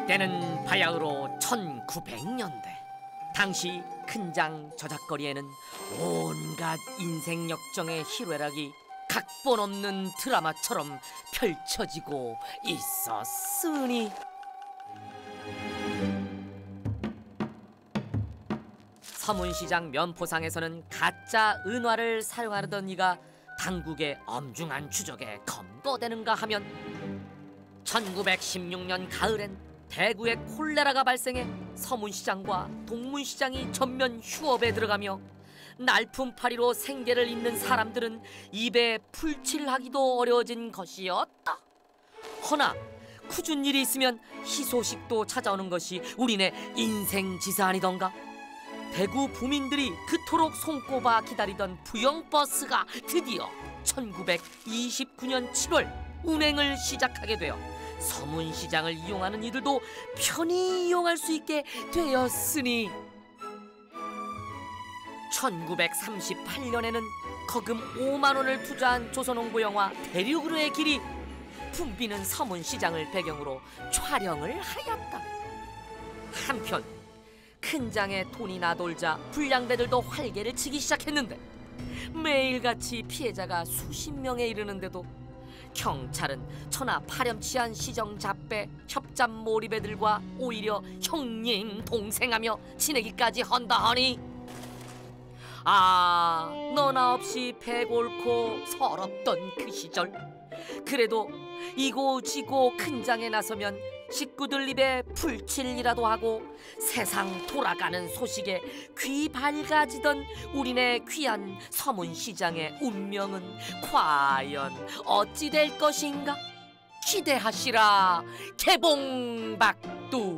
때는 바야흐로 1900년대. 당시 큰장 저작거리에는 온갖 인생 역정의 희로애락이 각본 없는 드라마처럼 펼쳐지고 있었으니 서문시장 면포상에서는 가짜 은화를 사용하려던 이가 당국의 엄중한 추적에 검거되는가 하면 1916년 가을엔 대구에 콜레라가 발생해 서문시장과 동문시장이 전면 휴업에 들어가며 날품파리로 생계를 잇는 사람들은 입에 풀칠하기도 어려워진 것이었다. 허나 굳은 일이 있으면 희소식도 찾아오는 것이 우리네 인생지사 아니던가. 대구 부민들이 그토록 손꼽아 기다리던 부영버스가 드디어 1929년 7월 운행을 시작하게 되어 서문시장을 이용하는 이들도 편히 이용할 수 있게 되었으니 1938년에는 거금 5만 원을 투자한 조선홍보 영화 대륙으로의 길이 붐비는 서문시장을 배경으로 촬영을 하였다. 한편 큰장에 돈이 나돌자 불량배들도 활개를 치기 시작했는데 매일같이 피해자가 수십 명에 이르는데도 경찰은 천하 파렴치한 시정잡배 협잡몰이배들과 오히려 형님 동생하며 지내기까지 한다하니 너나 없이 배골고 서럽던 그 시절. 그래도 이고지고 큰장에 나서면 식구들 입에 풀칠이라도 하고 세상 돌아가는 소식에 귀 밝아지던 우리네 귀한 서문시장의 운명은 과연 어찌 될 것인가? 기대하시라 개봉박두.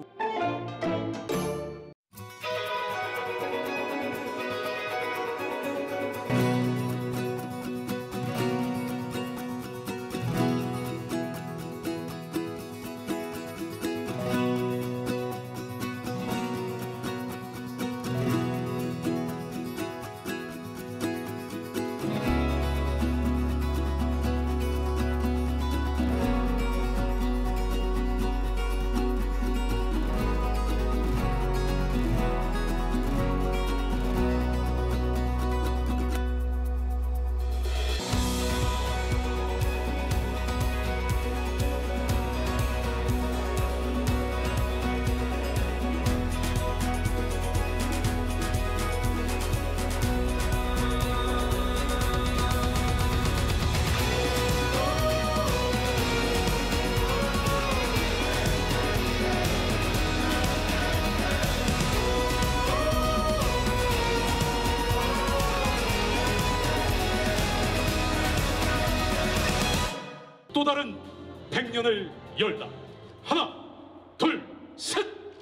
또 다른 100년을 열다. 하나, 둘, 셋.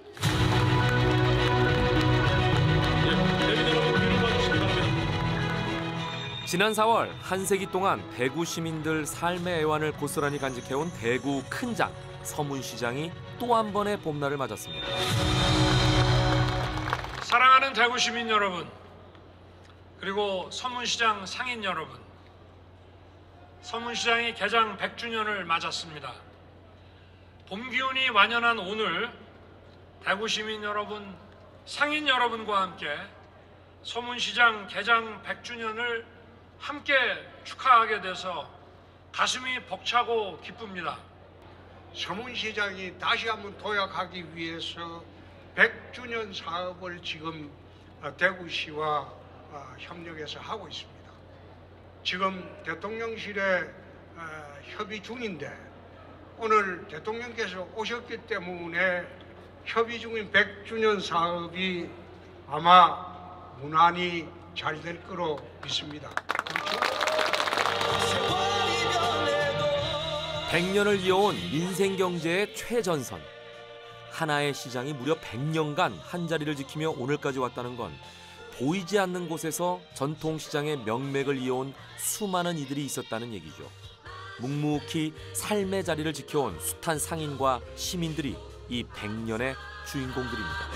지난 4월 한 세기 동안 대구 시민들 삶의 애환을 고스란히 간직해온 대구 큰장 서문시장이 또 한 번의 봄날을 맞았습니다. 사랑하는 대구 시민 여러분, 그리고 서문시장 상인 여러분, 서문시장이 개장 100주년을 맞았습니다. 봄 기운이 완연한 오늘 대구 시민 여러분, 상인 여러분과 함께 서문시장 개장 100주년을 함께 축하하게 돼서 가슴이 벅차고 기쁩니다. 서문시장이 다시 한번 도약하기 위해서 100주년 사업을 지금 대구시와 협력해서 하고 있습니다. 지금 대통령실에 협의 중인데 오늘 대통령께서 오셨기 때문에 협의 중인 100주년 사업이 아마 무난히 잘 될 거로 믿습니다. 100년을 이어온 민생경제의 최전선. 하나의 시장이 무려 100년간 한자리를 지키며 오늘까지 왔다는 건 보이지 않는 곳에서 전통시장의 명맥을 이어온 수많은 이들이 있었다는 얘기죠. 묵묵히 삶의 자리를 지켜온 숱한 상인과 시민들이 이 100년의 주인공들입니다.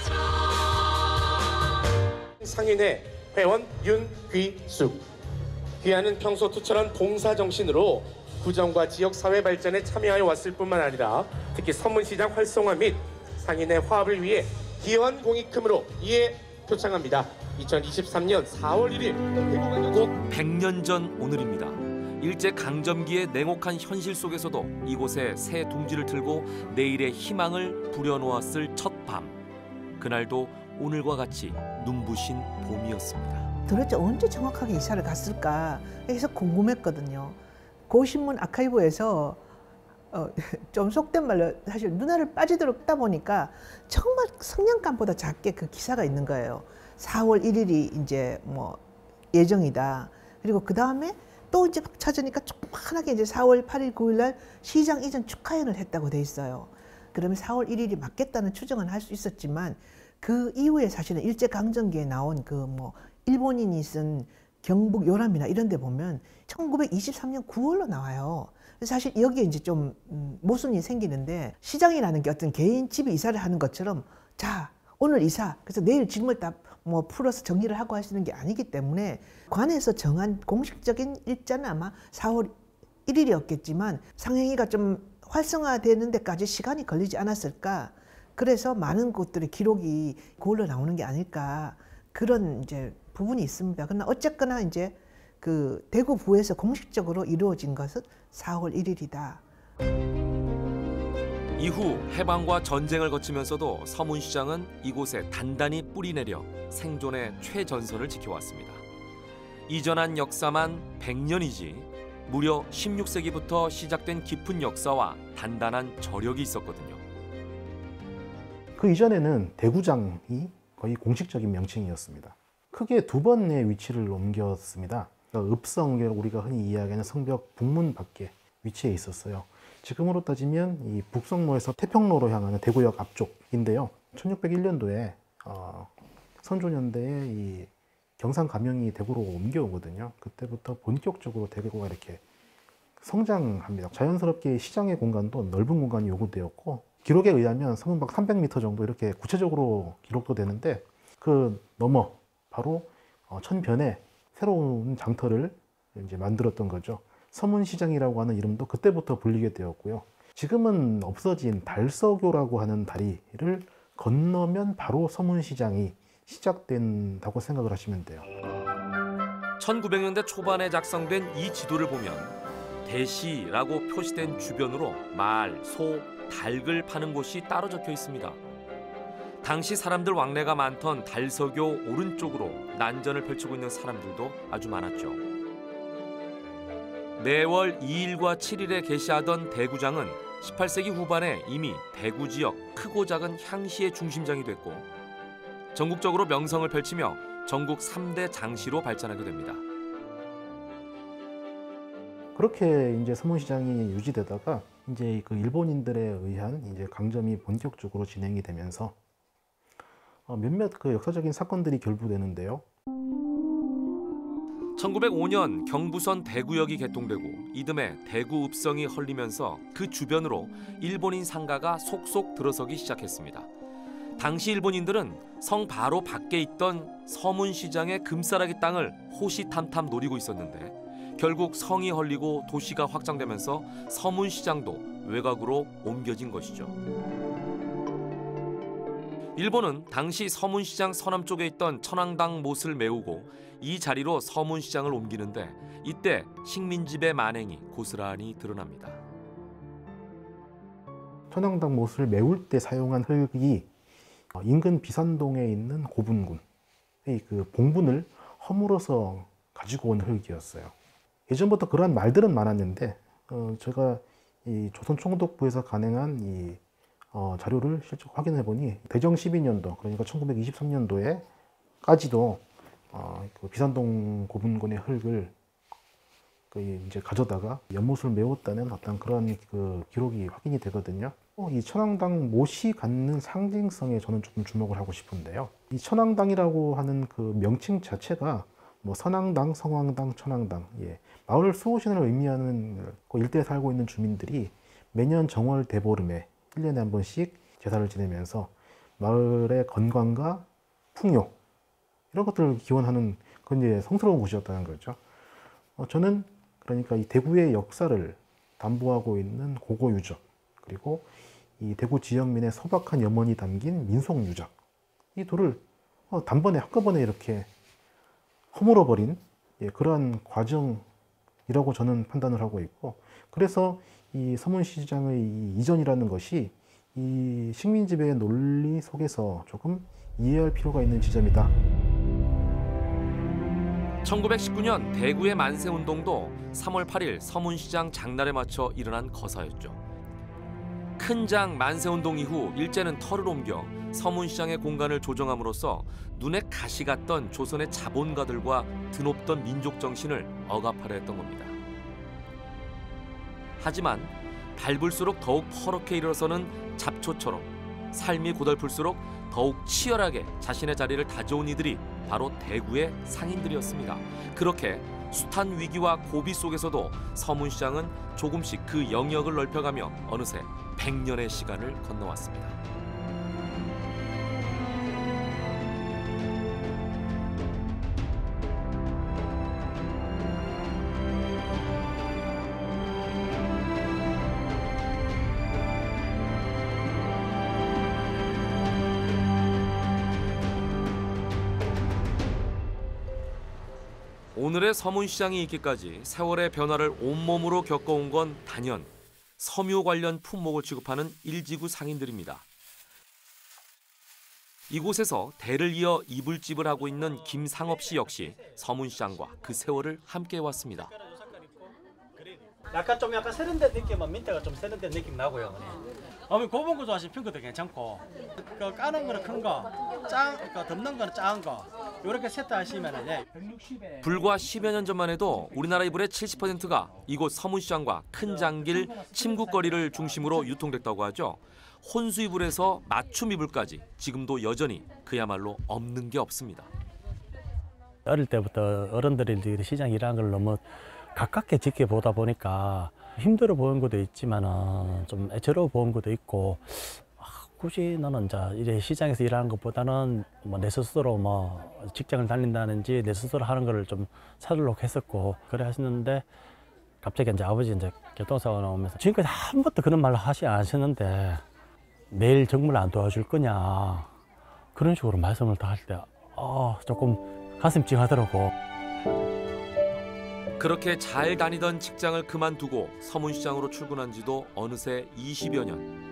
상인의 회원 윤귀숙. 귀하는 평소 투철한 봉사정신으로 구정과 지역 사회 발전에 참여하여 왔을 뿐만 아니라 특히 서문시장 활성화 및 상인의 화합을 위해 기여한 공익금으로 이에 표창합니다. 2023년 4월 1일 꼭 100년 전 오늘입니다. 일제 강점기의 냉혹한 현실 속에서도 이곳에 새 둥지를 틀고 내일의 희망을 부려놓았을 첫 밤. 그날도 오늘과 같이 눈부신 봄이었습니다. 도대체 언제 정확하게 이사를 갔을까 해서 궁금했거든요. 고신문 아카이브에서 좀 속된 말로 사실 눈알을 빠지도록 보니까 정말 성냥감보다 작게 그 기사가 있는 거예요. 4월 1일이 이제 뭐 예정이다. 그리고 그 다음에 또 이제 막 찾으니까 조그만하게 이제 4월 8일, 9일 날 시장 이전 축하회를 했다고 돼 있어요. 그러면 4월 1일이 맞겠다는 추정은 할 수 있었지만 그 이후에 사실은 일제 강점기에 나온 그 뭐 일본인이 쓴 경북 요람이나 이런 데 보면 1923년 9월로 나와요. 사실 여기에 이제 좀 모순이 생기는데 시장이라는 게 어떤 개인 집에 이사를 하는 것처럼 자 오늘 이사 그래서 내일 짐을 다 뭐 풀어서 정리를 하고 하시는 게 아니기 때문에 관에서 정한 공식적인 일자는 아마 4월 1일이었겠지만 상행위가 좀 활성화되는 데까지 시간이 걸리지 않았을까. 그래서 많은 곳들의 기록이 그걸로 나오는 게 아닐까 그런 이제 부분이 있습니다. 그러나 어쨌거나 이제 그 대구부에서 공식적으로 이루어진 것은 4월 1일이다. 이후 해방과 전쟁을 거치면서도 서문시장은 이곳에 단단히 뿌리내려 생존의 최전선을 지켜왔습니다. 이전한 역사만 100년이지 무려 16세기부터 시작된 깊은 역사와 단단한 저력이 있었거든요. 그 이전에는 대구장이 거의 공식적인 명칭이었습니다. 크게 두 번의 위치를 옮겼습니다. 그러니까 읍성, 우리가 흔히 이야기하는 성벽 북문 밖에 위치해 있었어요. 지금으로 따지면 이 북성로에서 태평로로 향하는 대구역 앞쪽인데요. 1601년도에 선조년대에 이 경상 감영이 대구로 옮겨오거든요. 그때부터 본격적으로 대구가 이렇게 성장합니다. 자연스럽게 시장의 공간도 넓은 공간이 요구되었고 기록에 의하면 서문박 300m 정도 이렇게 구체적으로 기록도 되는데 그 넘어 바로 천변에 새로운 장터를 이제 만들었던 거죠. 서문시장이라고 하는 이름도 그때부터 불리게 되었고요. 지금은 없어진 달서교라고 하는 다리를 건너면 바로 서문시장이 시작된다고 생각을 하시면 돼요. 1900년대 초반에 작성된 이 지도를 보면 대시라고 표시된 주변으로 말, 소, 닭을 파는 곳이 따로 적혀 있습니다. 당시 사람들 왕래가 많던 달서교 오른쪽으로 난전을 펼치고 있는 사람들도 아주 많았죠. 매월 2일과 7일에 개시하던 대구장은 18세기 후반에 이미 대구 지역 크고 작은 향시의 중심장이 됐고 전국적으로 명성을 펼치며 전국 3대 장시로 발전하게 됩니다. 그렇게 이제 서문시장이 유지되다가 이제 그 일본인들에 의한 이제 강점이 본격적으로 진행이 되면서 몇몇 그 역사적인 사건들이 결부되는데요. 1905년 경부선 대구역이 개통되고 이듬해 대구 읍성이 헐리면서 그 주변으로 일본인 상가가 속속 들어서기 시작했습니다. 당시 일본인들은 성 바로 밖에 있던 서문시장의 금싸라기 땅을 호시탐탐 노리고 있었는데 결국 성이 헐리고 도시가 확장되면서 서문시장도 외곽으로 옮겨진 것이죠. 일본은 당시 서문시장 서남쪽에 있던 천왕당 못을 메우고 이 자리로 서문시장을 옮기는데 이때 식민지배 만행이 고스란히 드러납니다. 천왕당 못을 메울 때 사용한 흙이 인근 비산동에 있는 고분군의 그 봉분을 허물어서 가지고 온 흙이었어요. 예전부터 그러한 말들은 많았는데 제가 이 조선총독부에서 간행한 이 자료를 실제 확인해 보니 대정 12년도 그러니까 1923년도에까지도 그 비산동 고분군의 흙을 이제 가져다가 연못을 메웠다는 어떤 그런 그 기록이 확인이 되거든요. 이 천왕당 못이 갖는 상징성에 저는 조금 주목을 하고 싶은데요. 이 천왕당이라고 하는 그 명칭 자체가 뭐 선왕당, 성왕당, 천왕당, 마을 수호신을 의미하는 그 일대에 살고 있는 주민들이 매년 정월 대보름에 1년에 한 번씩 제사를 지내면서 마을의 건강과 풍요 이런 것들을 기원하는 그런 이제 성스러운 곳이었다는 거죠. 저는 그러니까 이 대구의 역사를 담보하고 있는 고고 유적, 그리고 이 대구 지역민의 소박한 염원이 담긴 민속 유적, 이 둘을 단번에 한꺼번에 이렇게 허물어버린 그러한 과정이라고 저는 판단을 하고 있고, 그래서 이 서문시장의 이 이전이라는 것이 이 식민지배의 논리 속에서 조금 이해할 필요가 있는 지점이다. 1919년 대구의 만세운동도 3월 8일 서문시장 장날에 맞춰 일어난 거사였죠. 큰장 만세운동 이후 일제는 털을 옮겨 서문시장의 공간을 조정함으로써 눈에 가시 같던 조선의 자본가들과 드높던 민족 정신을 억압하려 했던 겁니다. 하지만 밟을수록 더욱 퍼렇게 일어서는 잡초처럼 삶이 고달플수록 더욱 치열하게 자신의 자리를 다져온 이들이 바로 대구의 상인들이었습니다. 그렇게 숱한 위기와 고비 속에서도 서문시장은 조금씩 그 영역을 넓혀가며 어느새 100년의 시간을 건너왔습니다. 오늘의 서문시장이 있기까지 세월의 변화를 온몸으로 겪어온 건 단연 섬유 관련 품목을 취급하는 일지구 상인들입니다. 이곳에서 대를 이어 이불집을 하고 있는 김상업 씨 역시 서문시장과 그 세월을 함께 해왔습니다. 약간 세련된 느낌은 민트가 좀 세련된 느낌 나고요. 곱은 거 좋아하시면 핑크도 괜찮고, 그 까는 거는 큰 거, 덮는 거는 작은 거, 이렇게 세트하시면은 160에. 불과 10여 년 전만 해도 우리나라 이불의 70%가 이곳 서문시장과 큰장길 침구거리를 중심으로 유통됐다고 하죠. 혼수 이불에서 맞춤 이불까지 지금도 여전히 그야말로 없는 게 없습니다. 어릴 때부터 어른들이 시장 일하는 걸 너무 가깝게 지켜보다 보니까 힘들어 보이는 것도 있지만은 좀 애처로워 보이는 것도 있고, 굳이 나는 이제 이래 시장에서 일하는 것보다는 뭐 내 스스로 뭐 직장을 다닌다든지 내 스스로 하는 거를 좀 찾으려고 했었고, 그래 하시는데 갑자기 이제 아버지 이제 교통사고 나오면서 지금까지 한 번도 그런 말을 하지 않으셨는데 내일 정말 안 도와줄 거냐 그런 식으로 말씀을 다 할 때 조금 가슴 찡하더라고. 그렇게 잘 다니던 직장을 그만두고 서문시장으로 출근한 지도 어느새 20여 년.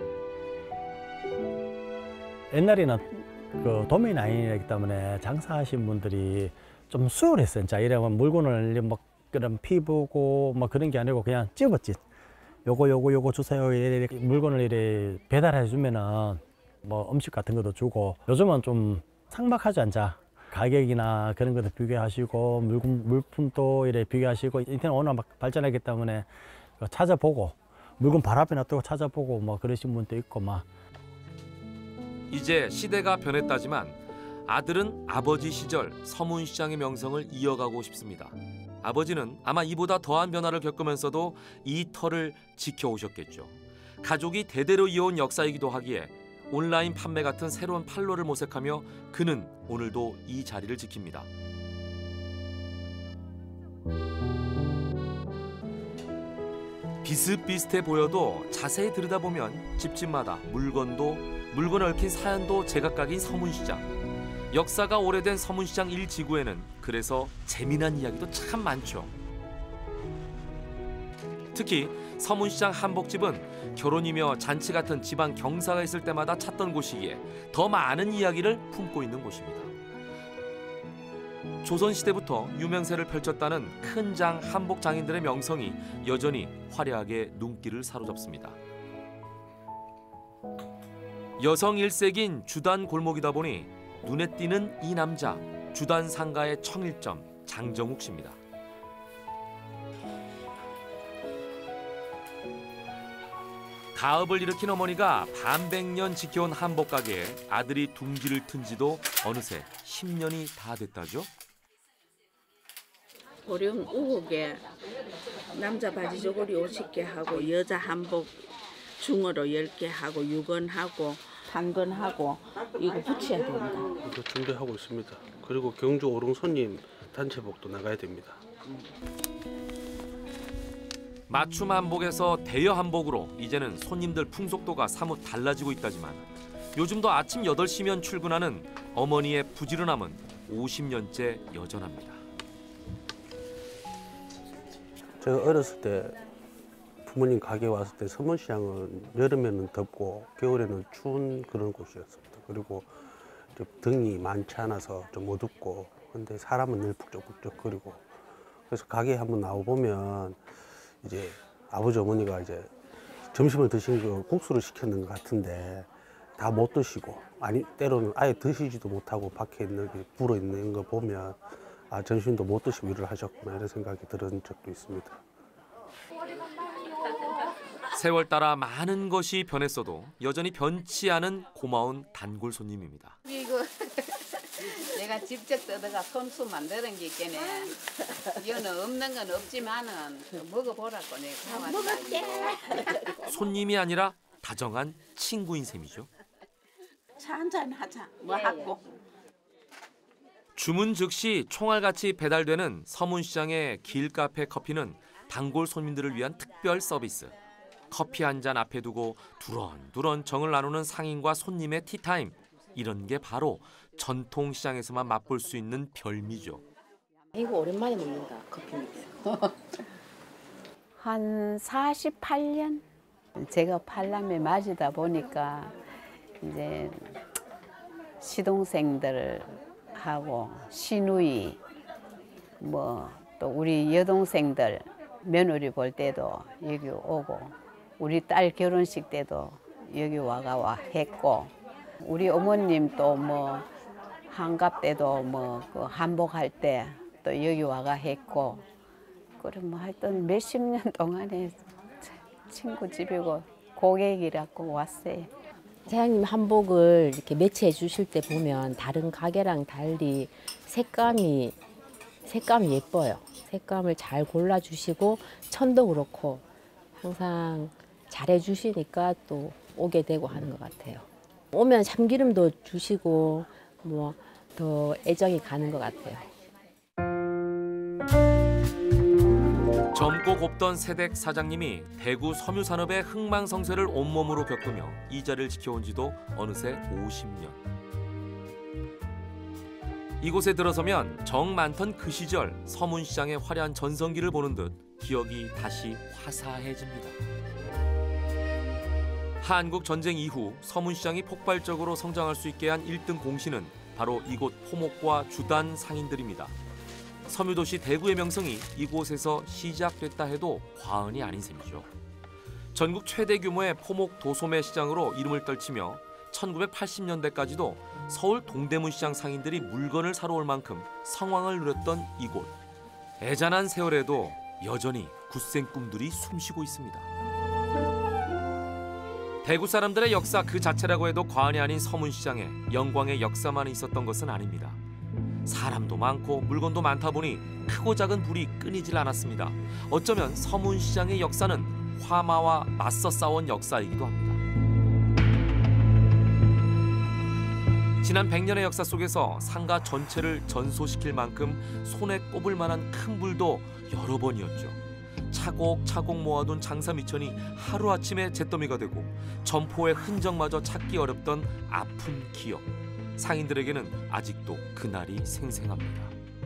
옛날에는 그 도매인 아니기 때문에 장사하신 분들이 좀 수월했어요. 자, 이러면 물건을 뭐 그런 피부고 뭐 그런 게 아니고 그냥 찝었지. 요거 주세요. 이렇게 물건을 이렇게 배달해 주면은 뭐 음식 같은 것도 주고. 요즘은 좀 삭막하지 않자. 가격이나 그런 것도 비교하시고 물품도 이렇게 비교하시고, 인터넷 워낙 막 발전하기 때문에 찾아보고 물건 바로 앞에 놔두고 찾아보고 뭐 그러신 분도 있고 막. 이제 시대가 변했다지만 아들은 아버지 시절 서문시장의 명성을 이어가고 싶습니다. 아버지는 아마 이보다 더한 변화를 겪으면서도 이 터를 지켜오셨겠죠. 가족이 대대로 이어온 역사이기도 하기에 온라인 판매 같은 새로운 판로를 모색하며 그는 오늘도 이 자리를 지킵니다. 비슷비슷해 보여도 자세히 들여다보면 집집마다 물건을 얽힌 사연도 제각각인 서문시장. 역사가 오래된 서문시장 1지구에는 그래서 재미난 이야기도 참 많죠. 특히 서문시장 한복집은 결혼이며 잔치 같은 집안 경사가 있을 때마다 찾던 곳이기에 더 많은 이야기를 품고 있는 곳입니다. 조선시대부터 유명세를 펼쳤다는 큰장 한복 장인들의 명성이 여전히 화려하게 눈길을 사로잡습니다. 여성 일색인 주단 골목이다 보니 눈에 띄는 이 남자, 주단 상가의 청일점 장정욱 씨입니다. 가업을 일으킨 어머니가 반백년 지켜온 한복 가게에 아들이 둥지를 튼 지도 어느새 10년이 다 됐다죠. 보령 우국에 남자 바지 저고리 50개 하고 여자 한복 중어로 10개 하고 6원하고 단건하고 이거 붙여야 됩니다. 이거 준비하고 있습니다. 그리고 경주 오릉손님 단체복도 나가야 됩니다. 맞춤 한복에서 대여 한복으로 이제는 손님들 풍속도가 사뭇 달라지고 있다지만 요즘도 아침 8시면 출근하는 어머니의 부지런함은 50년째 여전합니다. 제가 어렸을 때 부모님 가게 왔을 때 서문시장은 여름에는 덥고 겨울에는 추운 그런 곳이었습니다. 그리고 등이 많지 않아서 좀 어둡고 근데 사람은 늘 북적북적거리고 그래서 가게에 한번 나와보면 이제 아버지 어머니가 이제 점심을 드신 거 국수를 시켰는 것 같은데 다 못 드시고 아니 때로는 아예 드시지도 못하고 밖에 있는 불어 있는 거 보면 아 점심도 못 드시고 일을 하셨구나 이런 생각이 들은 적도 있습니다. 세월 따라 많은 것이 변했어도 여전히 변치 않은 고마운 단골 손님입니다. 이거 내가 직접 뜯어가 손수 만드는 게 있겠네. 이거는 없는 건 없지만은 먹어보라고 내가 먹을게. 손님이 아니라 다정한 친구인 셈이죠. 차 한잔 하자. 뭐 하고. 주문 즉시 총알같이 배달되는 서문시장의 길카페 커피는 단골 손님들을 위한 특별 서비스. 커피 한 잔 앞에 두고 두런두런 정을 나누는 상인과 손님의 티타임. 이런 게 바로 전통시장에서만 맛볼 수 있는 별미죠. 이거 오랜만에 먹는다, 커피. 한 48년? 제가 팔남에 맞이다 보니까 이제 시동생들하고 시누이 뭐 또 우리 여동생들 며느리 볼 때도 여기 오고 우리 딸 결혼식 때도 여기 와가 했고 우리 어머님 또 뭐 한갑 때도 뭐 그 한복할 때 또 여기 와가 했고 그래 뭐 하여튼 몇십 년 동안에 친구 집이고 고객이라고 왔어요. 사장님 한복을 이렇게 매치해 주실 때 보면 다른 가게랑 달리 색감이 예뻐요. 색감을 잘 골라주시고 천도 그렇고 항상 잘해 주시니까 또 오게 되고 하는 것 같아요. 오면 참기름도 주시고 뭐 더 애정이 가는 것 같아요. 젊고 곱던 새댁 사장님이 대구 섬유산업의 흥망성쇠를 온몸으로 겪으며 이 자리를 지켜온 지도 어느새 50년. 이곳에 들어서면 정 많던 그 시절 서문시장의 화려한 전성기를 보는 듯 기억이 다시 화사해집니다. 한국 전쟁 이후 서문시장이 폭발적으로 성장할 수 있게 한 1등 공신은 바로 이곳 포목과 주단 상인들입니다. 섬유도시 대구의 명성이 이곳에서 시작됐다 해도 과언이 아닌 셈이죠. 전국 최대 규모의 포목 도소매 시장으로 이름을 떨치며 1980년대까지도 서울 동대문시장 상인들이 물건을 사러 올 만큼 성황을 누렸던 이곳. 애잔한 세월에도 여전히 굳센 꿈들이 숨쉬고 있습니다. 대구 사람들의 역사 그 자체라고 해도 과언이 아닌 서문시장에 영광의 역사만 있었던 것은 아닙니다. 사람도 많고 물건도 많다 보니 크고 작은 불이 끊이질 않았습니다. 어쩌면 서문시장의 역사는 화마와 맞서 싸운 역사이기도 합니다. 지난 100년의 역사 속에서 상가 전체를 전소시킬 만큼 손에 꼽을 만한 큰 불도 여러 번이었죠. 차곡차곡 모아둔 장사 미천이 하루아침에 잿더미가 되고 점포의 흔적마저 찾기 어렵던 아픈 기억. 상인들에게는 아직도 그날이 생생합니다.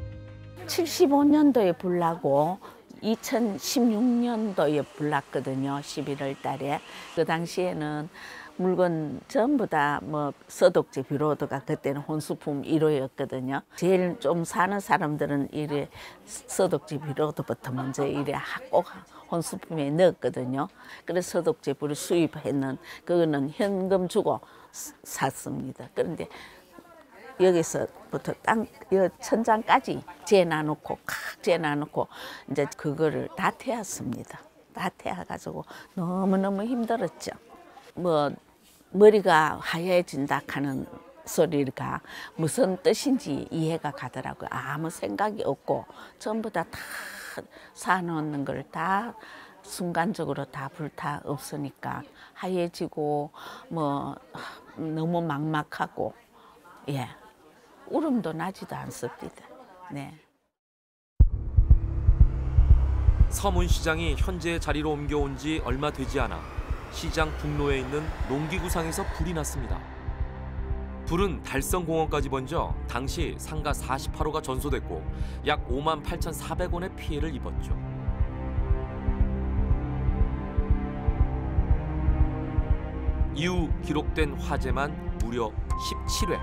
75년도에 불나고 2016년도에 불났거든요. 11월 달에. 그 당시에는 물건 전부 다 뭐 서독제 비로드가 그때는 혼수품 1호였거든요. 제일 좀 사는 사람들은 이래 서독제 비로드부터 먼저 이래 꼭 혼수품에 넣었거든요. 그래서 서독제 비를 수입했는 그거는 현금 주고 샀습니다. 그런데 여기서부터 천장까지 재놔놓고 칵 재놔놓고 이제 그거를 다 태웠습니다. 다 태워가지고 너무너무 힘들었죠. 뭐 머리가 하얘진다 하는 소리가 무슨 뜻인지 이해가 가더라고요. 아무 생각이 없고 전부 다 사놓는 걸 다 순간적으로 다 불타 없으니까 하얘지고 뭐 너무 막막하고 예 울음도 나지도 않습니다. 네. 서문시장이 현재의 자리로 옮겨온 지 얼마 되지 않아 시장 북로에 있는 농기구상에서 불이 났습니다. 불은 달성공원까지 번져 당시 상가 48호가 전소됐고 약 58,400원의 피해를 입었죠. 이후 기록된 화재만 무려 17회.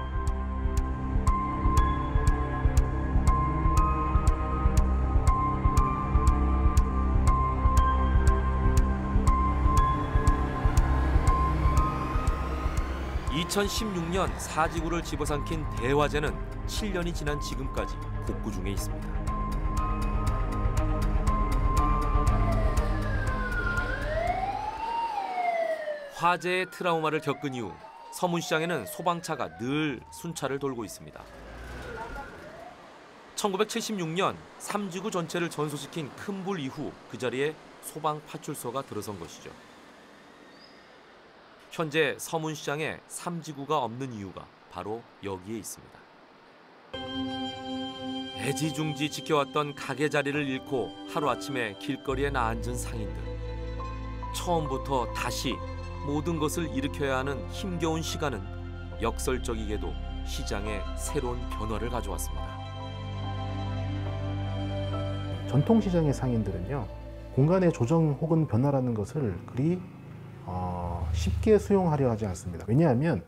(2016년) 사지구를 집어삼킨 대화재는 7년이 지난 지금까지 복구 중에 있습니다. 화재의 트라우마를 겪은 이후 서문시장에는 소방차가 늘 순찰을 돌고 있습니다. 1976년 3지구 전체를 전소시킨 큰 불 이후 그 자리에 소방파출소가 들어선 것이죠. 현재 서문시장에 3지구가 없는 이유가 바로 여기에 있습니다. 애지중지 지켜왔던 가게 자리를 잃고 하루아침에 길거리에 나앉은 상인들. 처음부터 다시 모든 것을 일으켜야 하는 힘겨운 시간은 역설적이게도 시장에 새로운 변화를 가져왔습니다. 전통시장의 상인들은요, 공간의 조정 혹은 변화라는 것을 그리 쉽게 수용하려 하지 않습니다. 왜냐하면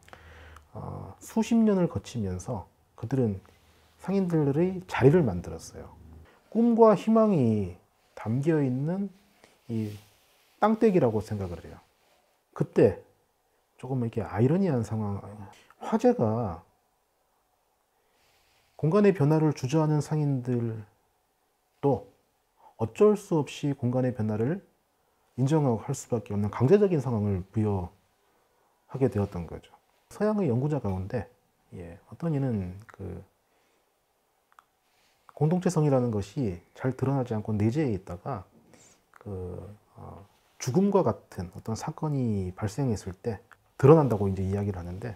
수십 년을 거치면서 그들은 상인들의 자리를 만들었어요. 꿈과 희망이 담겨 있는 이 땅떼기라고 생각을 해요. 그때 조금 이렇게 아이러니한 상황, 화재가 공간의 변화를 주저하는 상인들도 어쩔 수 없이 공간의 변화를 인정하고 할 수밖에 없는 강제적인 상황을 부여하게 되었던 거죠. 서양의 연구자 가운데 어떤 이는 그 공동체성이라는 것이 잘 드러나지 않고 내재해 있다가 죽음과 같은 어떤 사건이 발생했을 때 드러난다고 이제 이야기를 하는데,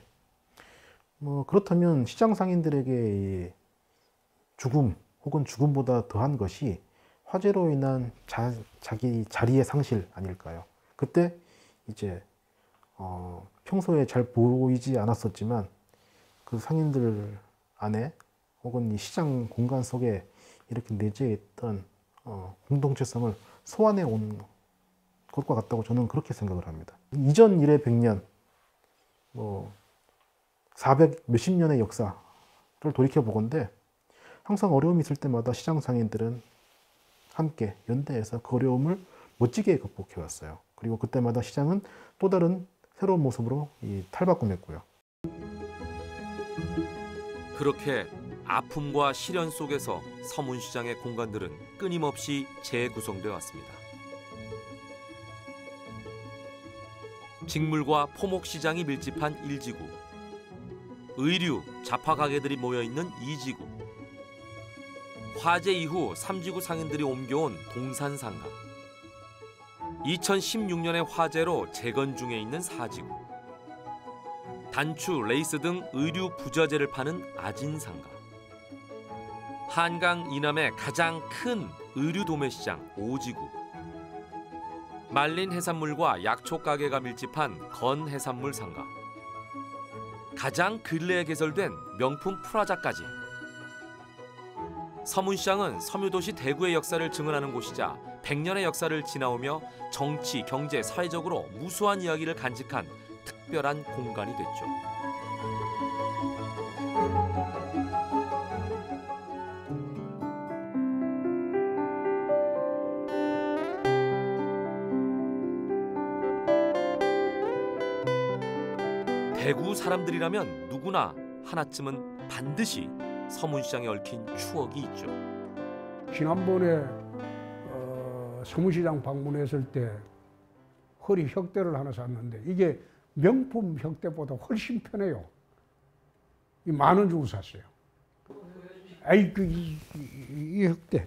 그렇다면 시장 상인들에게 죽음 혹은 죽음보다 더한 것이 화재로 인한 자기 자리의 상실 아닐까요? 그때 이제 평소에 잘 보이지 않았었지만 그 상인들 안에 혹은 이 시장 공간 속에 이렇게 내재해 있던 공동체성을 소환해 온 것과 같다고 저는 그렇게 생각을 합니다. 이전 일의 100년, 400 몇십 년의 역사를 돌이켜보건대 항상 어려움이 있을 때마다 시장 상인들은 함께 연대해서 그 어려움을 멋지게 극복해 왔어요. 그리고 그때마다 시장은 또 다른 새로운 모습으로 탈바꿈했고요. 그렇게 아픔과 시련 속에서 서문시장의 공간들은 끊임없이 재구성되어 왔습니다. 직물과 포목시장이 밀집한 1지구, 의류, 잡화 가게들이 모여있는 2지구, 화재 이후 3지구 상인들이 옮겨온 동산상가, 2016년의 화재로 재건 중에 있는 4지구, 단추, 레이스 등 의류 부자재를 파는 아진상가, 한강 이남의 가장 큰 의류 도매시장 5지구, 말린 해산물과 약초 가게가 밀집한 건 해산물 상가, 가장 근래에 개설된 명품 프라자까지. 서문시장은 섬유도시 대구의 역사를 증언하는 곳이자 100년의 역사를 지나오며 정치, 경제, 사회적으로 무수한 이야기를 간직한 특별한 공간이 됐죠. 대구 사람들이라면 누구나 하나쯤은 반드시 서문시장에 얽힌 추억이 있죠. 지난번에 서문시장 방문했을 때 허리 혁대를 하나 샀는데 이게 명품 혁대보다 훨씬 편해요. 이 10,000원 주고 샀어요. 아이 이 혁대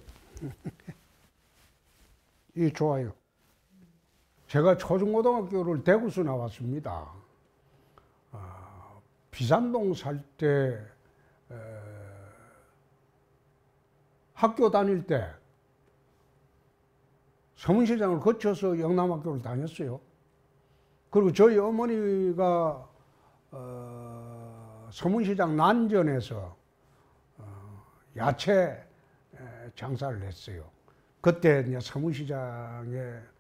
이게 좋아요. 제가 초중고등학교를 대구에서 나왔습니다. 비산동 살 때 학교 다닐 때 서문시장을 거쳐서 영남학교를 다녔어요. 그리고 저희 어머니가 서문시장 난전에서 야채 장사를 했어요. 그때 이제 서문시장에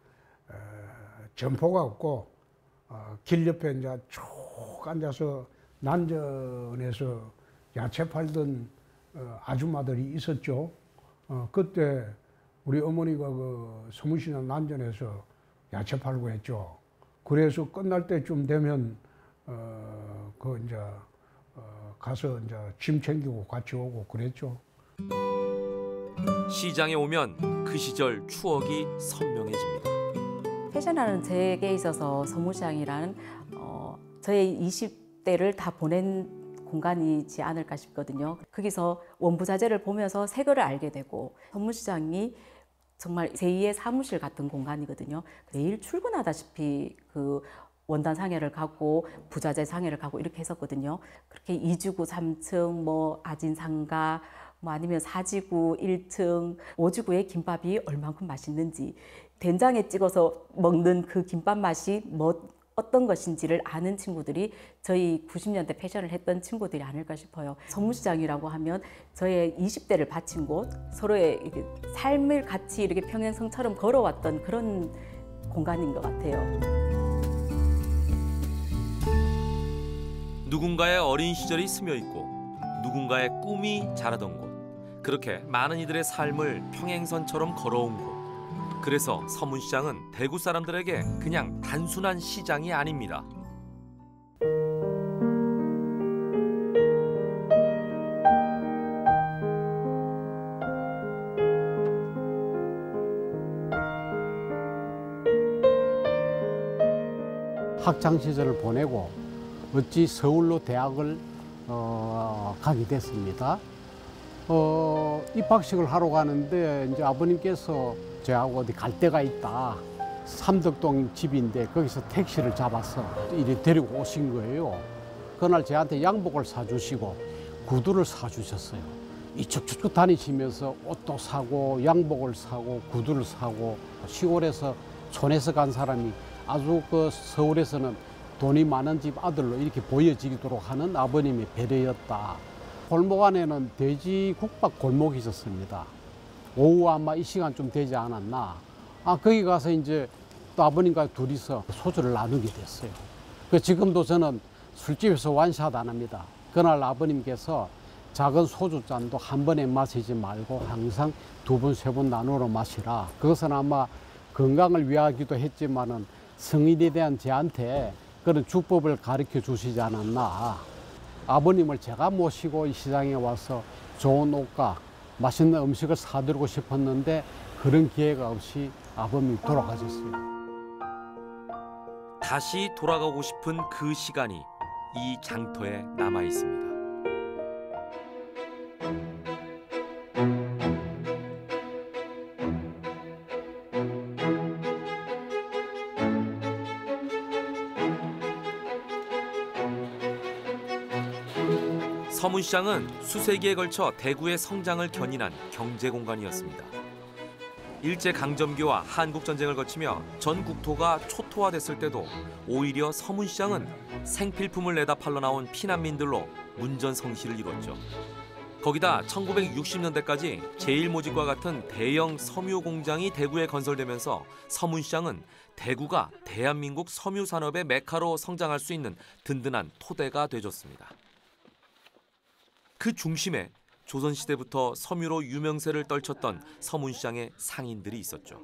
점포가 없고 길 옆에 이제 쭉 앉아서 난전에서 야채 팔던 아줌마들이 있었죠. 그때 우리 어머니가 그 서문시장 난전에서 야채 팔고 했죠. 그래서 끝날 때쯤 되면 그 이제 가서 이제 짐 챙기고 같이 오고 그랬죠. 시장에 오면 그 시절 추억이 선명해집니다. 패션하는 제게 있어서 서문시장이라는 저의 20대를 다 보낸 공간이지 않을까 싶거든요. 거기서 원부자재를 보면서 세계를 알게 되고 서문시장이 정말 제2의 사무실 같은 공간이거든요. 매일 출근하다시피 그 원단 상해를 가고 부자재 상해를 가고 이렇게 했었거든요. 그렇게 2주구 3층, 뭐 아진상가, 뭐 아니면 4지구 1층, 5지구의 김밥이 얼만큼 맛있는지, 된장에 찍어서 먹는 그 김밥 맛이 어떤 것인지를 아는 친구들이 저희 90년대 패션을 했던 친구들이 아닐까 싶어요. 서문시장이라고 하면 저의 20대를 바친 곳, 서로의 삶을 같이 이렇게 평행선처럼 걸어왔던 그런 공간인 것 같아요. 누군가의 어린 시절이 스며 있고 누군가의 꿈이 자라던 곳, 그렇게 많은 이들의 삶을 평행선처럼 걸어온 곳. 그래서 서문시장은 대구 사람들에게 그냥 단순한 시장이 아닙니다. 학창 시절을 보내고 어찌 서울로 대학을 가게 됐습니다. 입학식을 하러 가는데 이제 아버님께서 저하고 어디 갈 데가 있다. 삼덕동 집인데 거기서 택시를 잡아서 이리 데리고 오신 거예요. 그날 저한테 양복을 사주시고 구두를 사주셨어요. 이쪽저쪽 다니시면서 옷도 사고 양복을 사고 구두를 사고, 시골에서 촌에서 간 사람이 아주 그 서울에서는 돈이 많은 집 아들로 이렇게 보여지도록 하는 아버님의 배려였다. 골목 안에는 돼지국밥 골목이 있었습니다. 오후 아마 이 시간쯤 되지 않았나. 거기 가서 이제 또 아버님과 둘이서 소주를 나누게 됐어요. 지금도 저는 술집에서 완샷 안 합니다. 그날 아버님께서 작은 소주잔도 한 번에 마시지 말고 항상 2번, 3번 나누어 마시라. 그것은 아마 건강을 위하기도 했지만은 성인에 대한 저한테 그런 주법을 가르쳐 주시지 않았나. 아버님을 제가 모시고 이 시장에 와서 좋은 옷과 맛있는 음식을 사드리고 싶었는데 그런 기회가 없이 아버님이 돌아가셨어요. 다시 돌아가고 싶은 그 시간이 이 장터에 남아 있습니다. 서문시장은 수세기에 걸쳐 대구의 성장을 견인한 경제 공간이었습니다. 일제강점기와 한국전쟁을 거치며 전 국토가 초토화됐을 때도 오히려 서문시장은 생필품을 내다 팔러 나온 피난민들로 문전성시를 이뤘죠. 거기다 1960년대까지 제일모직과 같은 대형 섬유 공장이 대구에 건설되면서 서문시장은 대구가 대한민국 섬유 산업의 메카로 성장할 수 있는 든든한 토대가 되줬습니다. 그 중심에 조선시대부터 섬유로 유명세를 떨쳤던 서문시장의 상인들이 있었죠.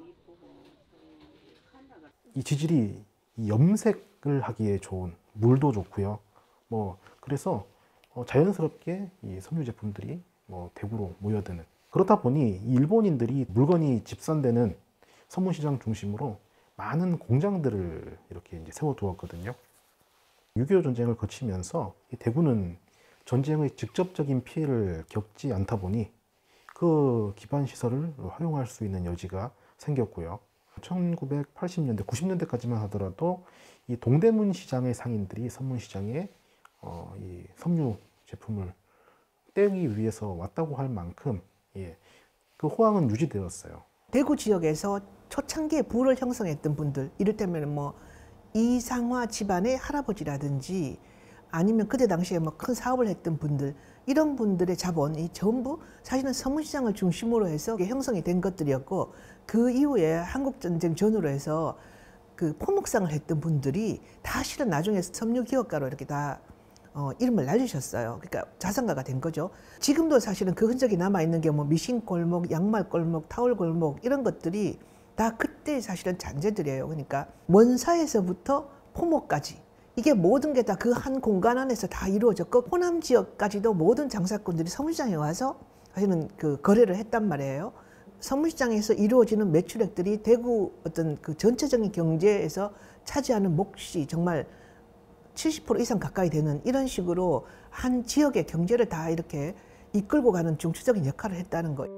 이 지질이 염색을 하기에 좋은, 물도 좋고요. 그래서 자연스럽게 이 섬유 제품들이 대구로 모여드는. 그렇다 보니 이 일본인들이 물건이 집산되는 서문시장 중심으로 많은 공장들을 이렇게 이제 세워두었거든요. 6.25 전쟁을 거치면서 이 대구는 전쟁의 직접적인 피해를 겪지 않다 보니 그 기반 시설을 활용할 수 있는 여지가 생겼고요. 1980년대, 90년대까지만 하더라도 이 동대문 시장의 상인들이 서문시장에 이 섬유 제품을 떼기 위해서 왔다고 할 만큼 그 호황은 유지되었어요. 대구 지역에서 초창기에 부를 형성했던 분들, 이를테면 뭐 이상화 집안의 할아버지라든지 아니면 그때 당시에 뭐 큰 사업을 했던 분들, 이런 분들의 자본이 전부 사실은 서문시장을 중심으로 해서 형성이 된 것들이었고, 그 이후에 한국전쟁 전후로 해서 그 포목상을 했던 분들이 다 실은 나중에 섬유기업가로 이렇게 다 이름을 날리셨어요. 그러니까 자산가가 된 거죠. 지금도 사실은 그 흔적이 남아있는 게 뭐 미신골목, 양말골목, 타월골목 이런 것들이 다 그때 사실은 잔재들이에요. 그러니까 원사에서부터 포목까지 이게 모든 게 다 그 한 공간 안에서 다 이루어졌고, 호남 지역까지도 모든 장사꾼들이 서문시장에 와서 사실은 그 거래를 했단 말이에요. 서문시장에서 이루어지는 매출액들이 대구 어떤 그 전체적인 경제에서 차지하는 몫이 정말 70% 이상 가까이 되는 이런 식으로 한 지역의 경제를 다 이렇게 이끌고 가는 중추적인 역할을 했다는 거예요.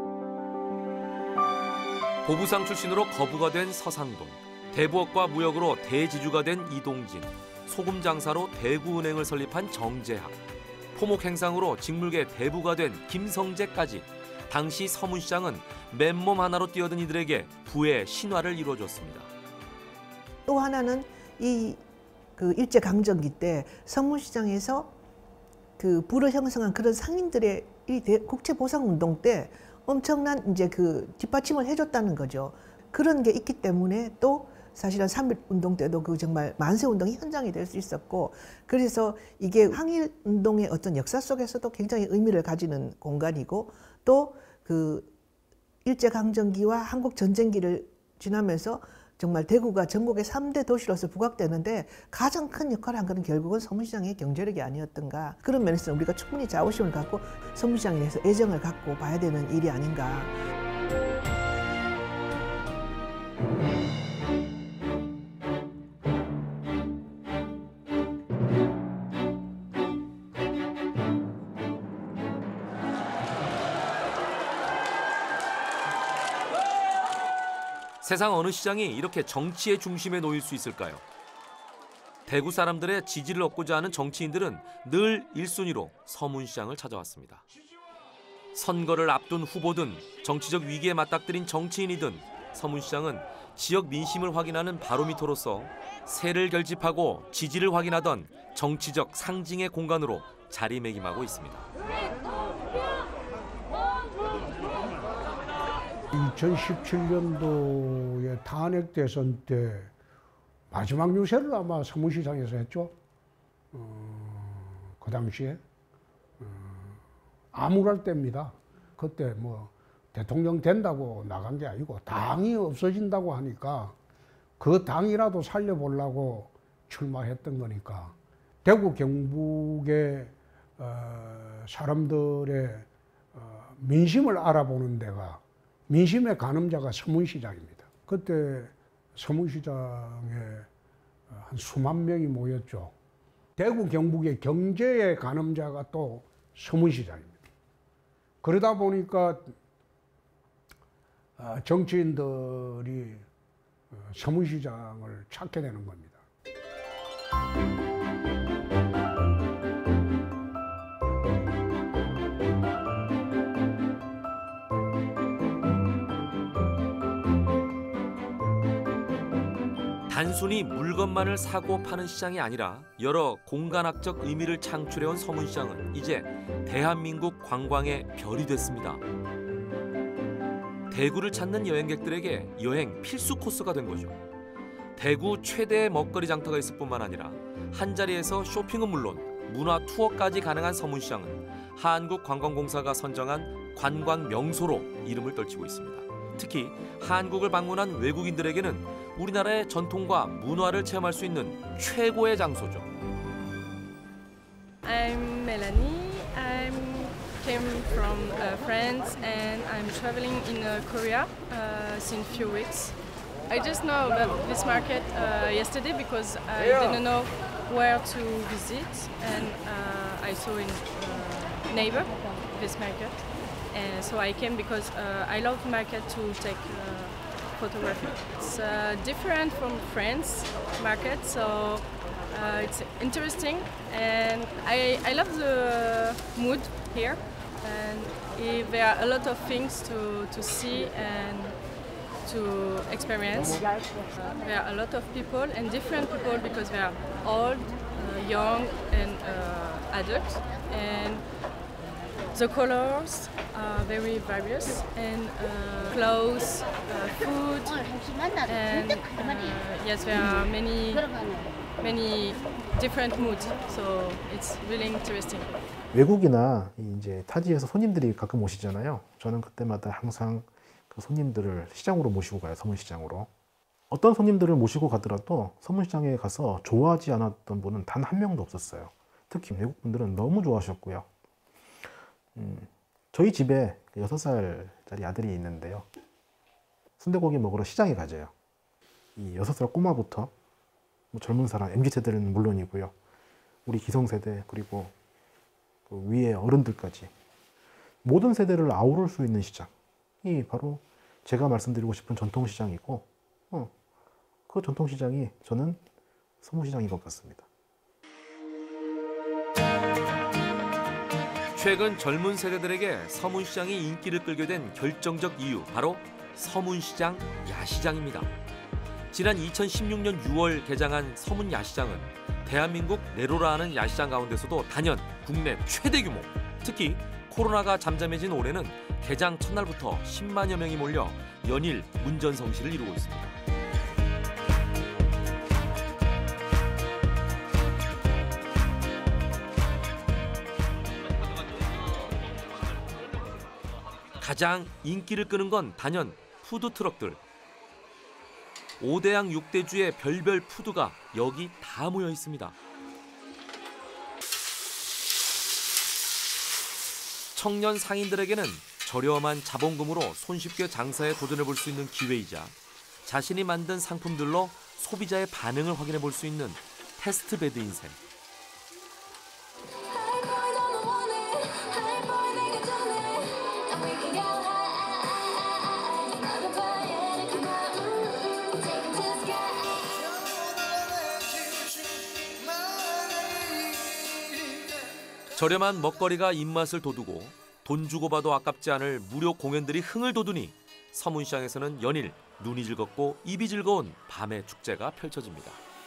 보부상 출신으로 거부가 된 서상돈, 대부업과 무역으로 대지주가 된 이동진, 소금 장사로 대구은행을 설립한 정재학, 포목 행상으로 직물계 대부가 된 김성재까지 당시 서문시장은 맨몸 하나로 뛰어든 이들에게 부의 신화를 이루어줬습니다. 또 하나는 이 그 일제 강점기 때 서문시장에서 그 부를 형성한 그런 상인들의 이 국채 보상 운동 때 엄청난 이제 그 뒷받침을 해줬다는 거죠. 그런 게 있기 때문에 또 사실은 3.1 운동 때도 그 정말 만세 운동이 현장이 될 수 있었고, 그래서 이게 항일 운동의 어떤 역사 속에서도 굉장히 의미를 가지는 공간이고, 또 그 일제 강점기와 한국 전쟁기를 지나면서 정말 대구가 전국의 3대 도시로서 부각되는데 가장 큰 역할을 한 것은 결국은 서문시장의 경제력이 아니었던가. 그런 면에서 우리가 충분히 자부심을 갖고 서문시장에 대해서 애정을 갖고 봐야 되는 일이 아닌가. 세상 어느 시장이 이렇게 정치의 중심에 놓일 수 있을까요? 대구 사람들의 지지를 얻고자 하는 정치인들은 늘 1순위로 서문시장을 찾아왔습니다. 선거를 앞둔 후보든 정치적 위기에 맞닥뜨린 정치인이든 서문시장은 지역 민심을 확인하는 바로미터로서 세를 결집하고 지지를 확인하던 정치적 상징의 공간으로 자리매김하고 있습니다. 2017년도에 탄핵 대선 때 마지막 유세를 아마 서문시장에서 했죠. 그 당시에 암울할 때입니다. 그때 뭐 대통령 된다고 나간 게 아니고 당이 없어진다고 하니까 그 당이라도 살려보려고 출마했던 거니까, 대구 경북의 사람들의 민심을 알아보는 데가, 민심의 가늠자가 서문시장입니다. 그때 서문시장에 한 수만 명이 모였죠. 대구 경북의 경제의 가늠자가 또 서문시장입니다. 그러다 보니까 정치인들이 서문시장을 찾게 되는 겁니다. 단순히 물건만을 사고 파는 시장이 아니라 여러 공간학적 의미를 창출해온 서문시장은 이제 대한민국 관광의 별이 됐습니다. 대구를 찾는 여행객들에게 여행 필수 코스가 된 거죠. 대구 최대의 먹거리 장터가 있을 뿐만 아니라 한자리에서 쇼핑은 물론 문화 투어까지 가능한 서문시장은 한국관광공사가 선정한 관광 명소로 이름을 떨치고 있습니다. 특히 한국을 방문한 외국인들에게는 우리나라의 전통과 문화를 체험할 수 있는 최고의 장소죠. I'm Melanie. I came from France and I'm traveling in Korea since few weeks. I just know about this market yesterday because I didn't know where to visit, and I saw in neighbor this market. And so I came because I love the market to take photography. It's different from France market, so it's interesting, and I love the mood here. And there are a lot of things to see and to experience. There are a lot of people and different people because they are old, young and adult. And the colors are very various and clothes, food, and yes, there are many different moods. So it's really interesting. 외국이나 이제 타지에서 손님들이 가끔 오시잖아요. 저는 그때마다 항상 그 손님들을 시장으로 모시고 가요. 서문시장으로. 어떤 손님들을 모시고 가더라도 서문시장에 가서 좋아하지 않았던 분은 단 한 명도 없었어요. 특히 외국 분들은 너무 좋아하셨고요. 저희 집에 6살짜리 아들이 있는데요. 순대고기 먹으러 시장에 가져요. 이 6살 꼬마부터 뭐 젊은 사람, MZ세대는 물론이고요. 우리 기성세대 그리고 그 위에 어른들까지 모든 세대를 아우를 수 있는 시장이 바로 제가 말씀드리고 싶은 전통시장이고 그 전통시장이 저는 서문시장인 것 같습니다. 최근 젊은 세대들에게 서문시장이 인기를 끌게 된 결정적 이유, 바로 서문시장 야시장입니다. 지난 2016년 6월 개장한 서문야시장은 대한민국 내로라 하는 야시장 가운데서도 단연 국내 최대 규모, 특히 코로나가 잠잠해진 올해는 개장 첫날부터 10만여 명이 몰려 연일 문전성시를 이루고 있습니다. 가장 인기를 끄는 건 단연 푸드트럭들. 5대양 6대주의 별별 푸드가 여기 다 모여 있습니다. 청년 상인들에게는 저렴한 자본금으로 손쉽게 장사에 도전해 볼 수 있는 기회이자 자신이 만든 상품들로 소비자의 반응을 확인해 볼 수 있는 테스트베드인 셈. 저렴한 먹거리가 입맛을 돋우고 돈 주고 봐도 아깝지 않을 무료 공연들이 흥을 돋우니 서문시장에서는 연일 눈이 즐겁고 입이 즐거운 밤의 축제가 펼쳐집니다.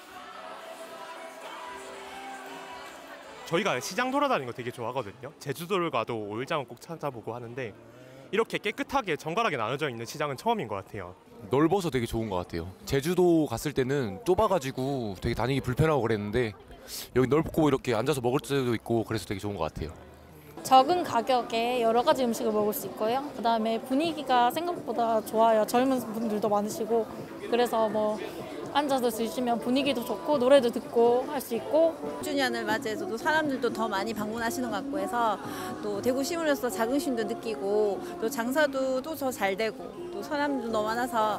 저희가 시장 돌아다니는 거 되게 좋아하거든요. 제주도를 가도 오일장은 꼭 찾아보고 하는데 이렇게 깨끗하게 정갈하게 나눠져 있는 시장은 처음인 것 같아요. 넓어서 되게 좋은 것 같아요. 제주도 갔을 때는 좁아가지고 되게 다니기 불편하고 그랬는데 여기 넓고 이렇게 앉아서 먹을 때도 있고 그래서 되게 좋은 것 같아요. 적은 가격에 여러 가지 음식을 먹을 수 있고요. 그다음에 분위기가 생각보다 좋아요. 젊은 분들도 많으시고 그래서 뭐 앉아서 드시면 분위기도 좋고 노래도 듣고 할 수 있고 6주년을 맞이해서도 사람들도 더 많이 방문하시는 것 같고 해서 또 대구 시민으로서 자긍심도 느끼고 또 장사도 또 더 잘 되고 또 사람들도 너무 많아서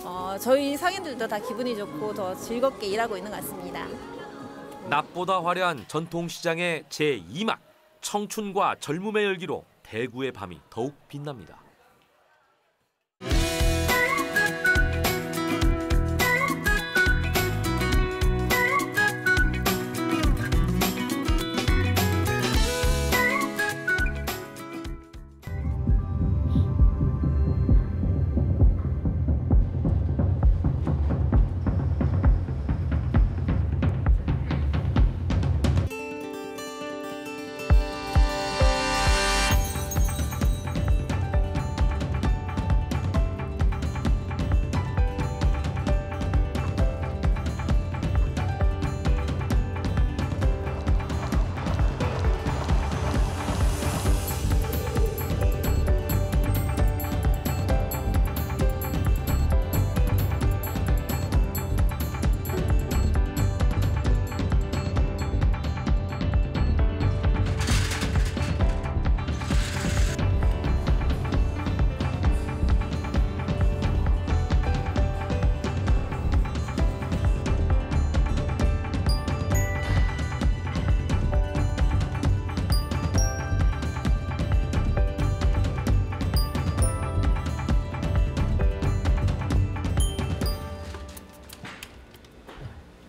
저희 상인들도 다 기분이 좋고 더 즐겁게 일하고 있는 것 같습니다. 낮보다 화려한 전통시장의 제2막, 청춘과 젊음의 열기로 대구의 밤이 더욱 빛납니다.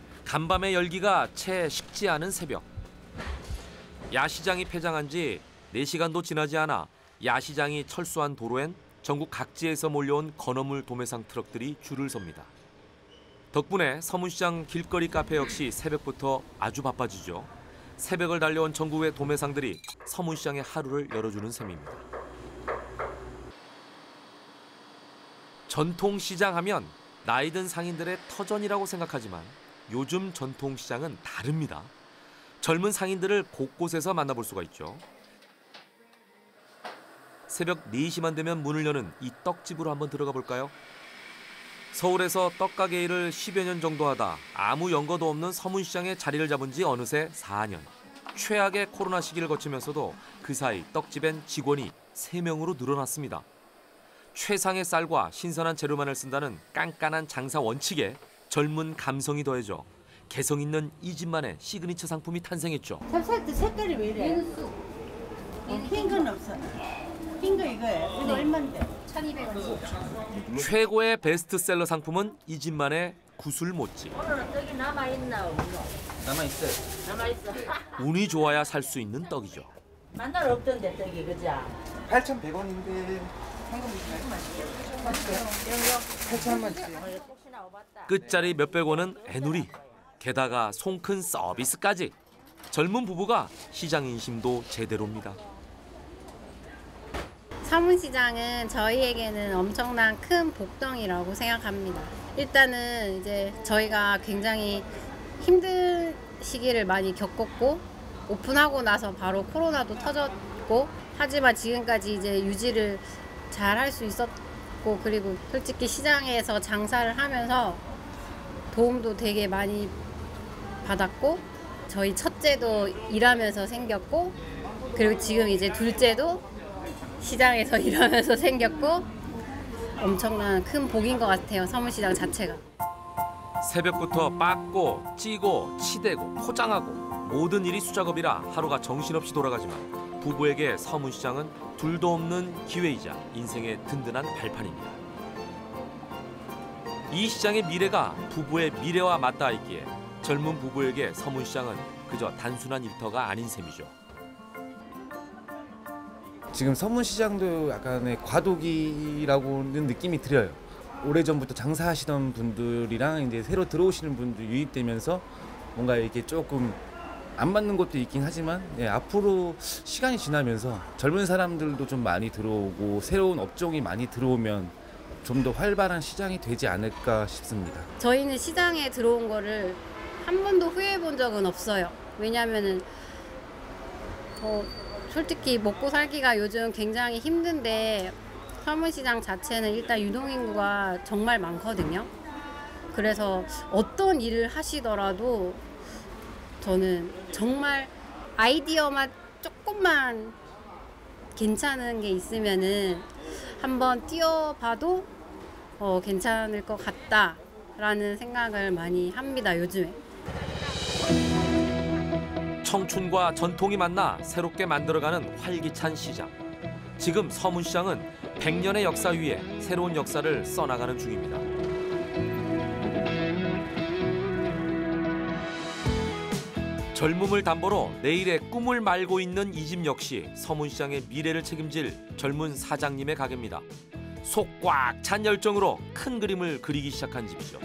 간밤의 열기가 채 식지 않은 새벽. 야시장이 폐장한 지 4시간도 지나지 않아 야시장이 철수한 도로엔 전국 각지에서 몰려온 건어물 도매상 트럭들이 줄을 섭니다. 덕분에 서문시장 길거리 카페 역시 새벽부터 아주 바빠지죠. 새벽을 달려온 전국의 도매상들이 서문시장의 하루를 열어주는 셈입니다. 전통시장 하면 나이든 상인들의 터전이라고 생각하지만 요즘 전통시장은 다릅니다. 젊은 상인들을 곳곳에서 만나볼 수가 있죠. 새벽 4시만 되면 문을 여는 이 떡집으로 한번 들어가 볼까요? 서울에서 떡가게 일을 10여 년 정도 하다 아무 연고도 없는 서문시장에 자리를 잡은 지 어느새 4년. 최악의 코로나 시기를 거치면서도 그 사이 떡집엔 직원이 3명으로 늘어났습니다. 최상의 쌀과 신선한 재료만을 쓴다는 깐깐한 장사 원칙에 젊은 감성이 더해져 개성 있는 이 집만의 시그니처 상품이 탄생했죠. 찹쌀도 색깔이 왜 이래? 흰 건 없어. 흰 거 이거예요. 이거 얼마인데? 1,200원. 최고의 베스트셀러 상품은 이 집만의 구슬 모찌. 오늘은 떡이 남아있나 없나? 남아있어요. 남아있어. 운이 좋아야 살 수 있는 떡이죠. 만날 없던데 떡이 그자? 8,100원인데 황금 맛있어요. 8,000원만치. 끝자리 몇백 원은 애누리. 게다가 송큰 서비스까지. 젊은 부부가 시장 인심도 제대로입니다. 서문시장은 저희에게는 엄청난 큰 복덩이라고 생각합니다. 일단은 이제 저희가 굉장히 힘든 시기를 많이 겪었고 오픈하고 나서 바로 코로나도 터졌고 하지만 지금까지 이제 유지를 잘 할 수 있었고 그리고 솔직히 시장에서 장사를 하면서 도움도 되게 많이 받았고 저희 첫째도 일하면서 생겼고 그리고 지금 이제 둘째도 시장에서 일하면서 생겼고 엄청난 큰 복인 것 같아요. 서문시장 자체가. 새벽부터 빻고 찌고 치대고 포장하고 모든 일이 수작업이라 하루가 정신없이 돌아가지만 부부에게 서문시장은 둘도 없는 기회이자 인생의 든든한 발판입니다. 이 시장의 미래가 부부의 미래와 맞닿아 있기에 젊은 부부에게 서문시장은 그저 단순한 일터가 아닌 셈이죠. 지금 서문시장도 약간의 과도기라고는 느낌이 들어요. 오래전부터 장사하시던 분들이랑 이제 새로 들어오시는 분들 유입되면서 뭔가 이렇게 조금 안 맞는 것도 있긴 하지만 앞으로 시간이 지나면서 젊은 사람들도 좀 많이 들어오고 새로운 업종이 많이 들어오면 좀 더 활발한 시장이 되지 않을까 싶습니다. 저희는 시장에 들어온 거를 한 번도 후회해 본 적은 없어요. 왜냐하면은 솔직히 먹고 살기가 요즘 굉장히 힘든데 서문시장 자체는 일단 유동인구가 정말 많거든요. 그래서 어떤 일을 하시더라도 저는 정말 아이디어만 조금만 괜찮은 게 있으면은 한번 뛰어봐도 괜찮을 것 같다라는 생각을 많이 합니다, 요즘에. 청춘과 전통이 만나 새롭게 만들어가는 활기찬 시장. 지금 서문시장은 100년의 역사 위에 새로운 역사를 써나가는 중입니다. 젊음을 담보로 내일의 꿈을 말고 있는 이 집 역시 서문시장의 미래를 책임질 젊은 사장님의 가게입니다. 속 꽉 찬 열정으로 큰 그림을 그리기 시작한 집이죠.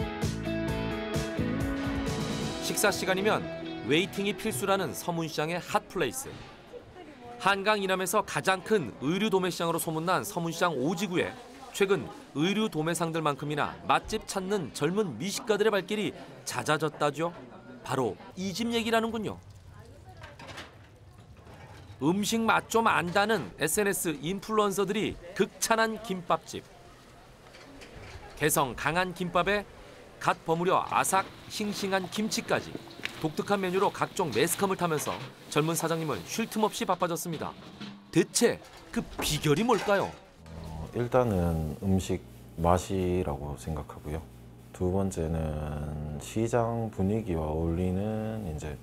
식사 시간이면 웨이팅이 필수라는 서문시장의 핫플레이스. 한강 이남에서 가장 큰 의류 도매시장으로 소문난 서문시장 오지구에 최근 의류 도매상들만큼이나 맛집 찾는 젊은 미식가들의 발길이 잦아졌다죠. 바로 이 집 얘기라는군요. 음식 맛 좀 안다는 SNS 인플루언서들이 극찬한 김밥집. 개성 강한 김밥에 갓 버무려 아삭 싱싱한 김치까지 독특한 메뉴로 각종 매스컴을 타면서 젊은 사장님은 쉴 틈 없이 바빠졌습니다. 대체 그 비결이 뭘까요? 일단은 음식 맛이라고 생각하고요. 두 번째는 시장 분위기와 어울리는 이제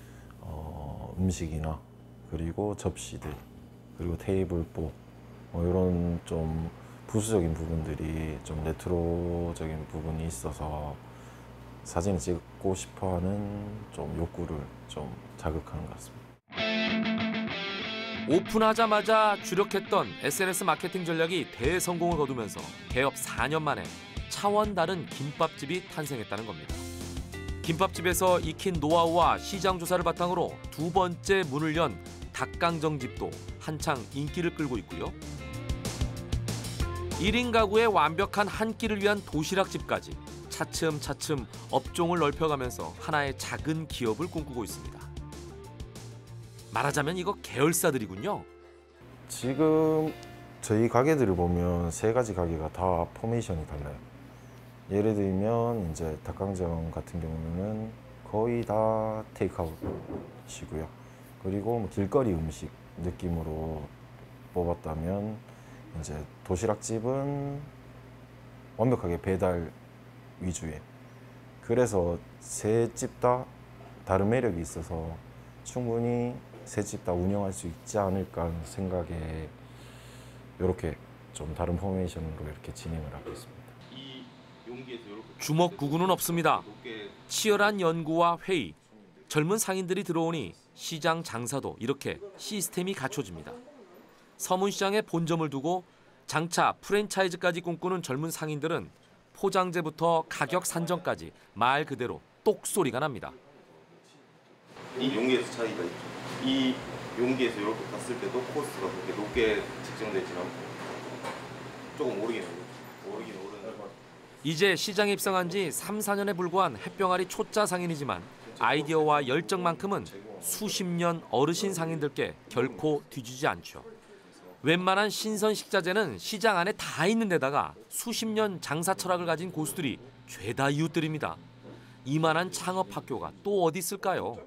음식이나 그리고 접시들 그리고 테이블복 이런 좀 부수적인 부분들이 좀 레트로적인 부분이 있어서 사진을 찍고 싶어하는 좀 욕구를 좀 자극하는 것 같습니다. 오픈하자마자 주력했던 SNS 마케팅 전략이 대성공을 거두면서 개업 4년 만에 차원 다른 김밥집이 탄생했다는 겁니다. 김밥집에서 익힌 노하우와 시장 조사를 바탕으로 두 번째 문을 연 닭강정집도 한창 인기를 끌고 있고요. 1인 가구의 완벽한 한 끼를 위한 도시락집까지 차츰차츰 업종을 넓혀가면서 하나의 작은 기업을 꿈꾸고 있습니다. 말하자면 이거 계열사들이군요. 지금 저희 가게들을 보면 세 가지 가게가 다 포메이션이 달라요. 예를 들면 이제 닭강정 같은 경우는 거의 다 테이크아웃이고요. 그리고 뭐 길거리 음식 느낌으로 뽑았다면 이제 도시락집은 완벽하게 배달 위주의. 그래서 세 집 다 다른 매력이 있어서 충분히 세 집 다 운영할 수 있지 않을까 하는 생각에 이렇게 좀 다른 포메이션으로 이렇게 진행을 하고 있습니다. 주먹구구는 없습니다. 치열한 연구와 회의, 젊은 상인들이 들어오니 시장 장사도 이렇게 시스템이 갖춰집니다. 서문시장에 본점을 두고 장차 프랜차이즈까지 꿈꾸는 젊은 상인들은 포장재부터 가격 산정까지 말 그대로 똑소리가 납니다. 이 용기에서 차이가 있죠. 이 용기에서 이렇게 봤을 때도 코스가 그렇게 높게 측정되지는 않고 조금 오르긴 오르는. 이제 시장에 입성한 지 3, 4년에 불과한 햇병아리 초짜 상인이지만 아이디어와 열정만큼은 수십 년 어르신 상인들께 결코 뒤지지 않죠. 웬만한 신선 식자재는 시장 안에 다 있는 데다가 수십 년 장사 철학을 가진 고수들이 죄다 이웃들입니다. 이만한 창업학교가 또 어디 있을까요?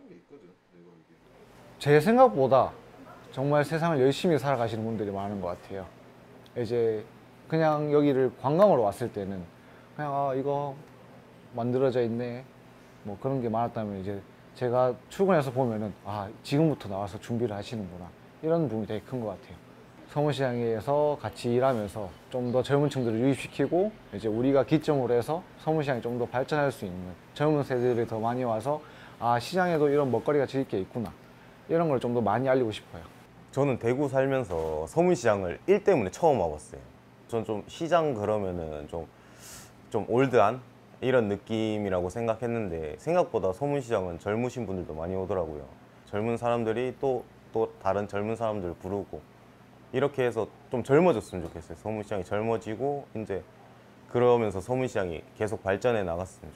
제 생각보다 정말 세상을 열심히 살아가시는 분들이 많은 것 같아요. 이제 그냥 여기를 관광으로 왔을 때는 그냥 이거 만들어져 있네 뭐 그런 게 많았다면 이제 제가 출근해서 보면은 지금부터 나와서 준비를 하시는구나 이런 부분이 되게 큰 것 같아요. 서문시장에서 같이 일하면서 좀 더 젊은 층들을 유입시키고 이제 우리가 기점으로 해서 서문시장이 좀 더 발전할 수 있는 젊은 세대들이 더 많이 와서 시장에도 이런 먹거리가 즐길 게 있구나 이런 걸 좀 더 많이 알리고 싶어요. 저는 대구 살면서 서문시장을 일 때문에 처음 와봤어요. 전 좀 시장 그러면은 좀 올드한 이런 느낌이라고 생각했는데 생각보다 서문시장은 젊으신 분들도 많이 오더라고요. 젊은 사람들이 또 다른 젊은 사람들 부르고 이렇게 해서 좀 젊어졌으면 좋겠어요. 서문시장이 젊어지고 이제 그러면서 서문시장이 계속 발전해 나갔으면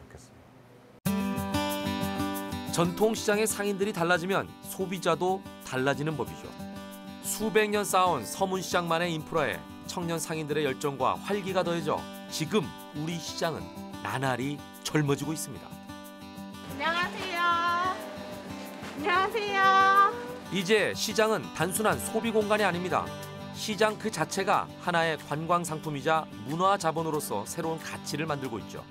좋겠어요. 전통시장의 상인들이 달라지면 소비자도 달라지는 법이죠. 수백 년 쌓아온 서문시장만의 인프라에 청년 상인들의 열정과 활기가 더해져 지금 우리 시장은 나날이 젊어지고 있습니다. 안녕하세요. 안녕하세요. 이제 시장은 단순한 소비 공간이 아닙니다. 시장 그 자체가 하나의 관광 상품이자 문화 자본으로서 새로운 가치를 만들고 있죠.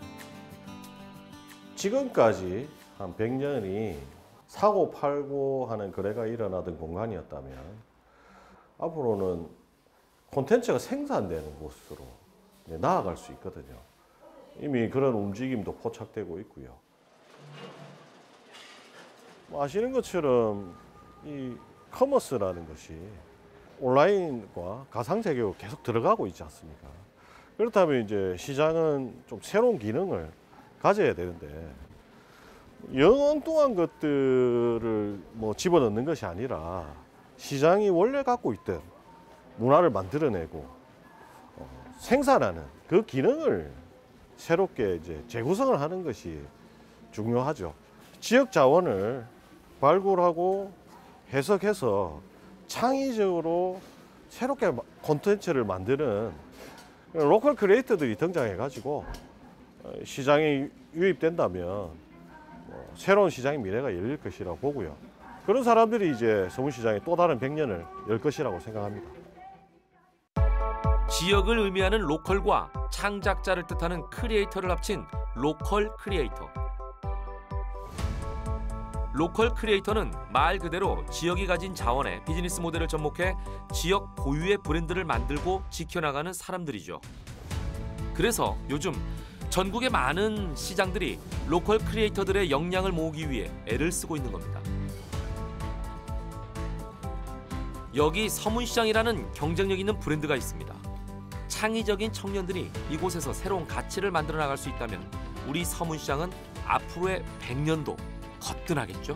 지금까지 한 100년이 사고 팔고 하는 거래가 일어나던 공간이었다면 앞으로는 콘텐츠가 생산되는 곳으로 나아갈 수 있거든요. 이미 그런 움직임도 포착되고 있고요. 아시는 것처럼 이 커머스라는 것이 온라인과 가상세계로 계속 들어가고 있지 않습니까? 그렇다면 이제 시장은 좀 새로운 기능을 가져야 되는데 영엉뚱한 것들을 뭐 집어넣는 것이 아니라 시장이 원래 갖고 있던 문화를 만들어내고 생산하는 그 기능을 새롭게 이제 재구성을 하는 것이 중요하죠. 지역 자원을 발굴하고 해석해서 창의적으로 새롭게 콘텐츠를 만드는 로컬 크리에이터들이 등장해가지고 시장에 유입된다면 새로운 시장의 미래가 열릴 것이라고 보고요. 그런 사람들이 이제 서문시장에 또 다른 100년을 열 것이라고 생각합니다. 지역을 의미하는 로컬과 창작자를 뜻하는 크리에이터를 합친 로컬 크리에이터. 로컬 크리에이터는 말 그대로 지역이 가진 자원에 비즈니스 모델을 접목해 지역 고유의 브랜드를 만들고 지켜나가는 사람들이죠. 그래서 요즘 전국의 많은 시장들이 로컬 크리에이터들의 역량을 모으기 위해 애를 쓰고 있는 겁니다. 여기 서문시장이라는 경쟁력 있는 브랜드가 있습니다. 창의적인 청년들이 이곳에서 새로운 가치를 만들어 나갈 수 있다면 우리 서문시장은 앞으로의 100년도 거뜬하겠죠.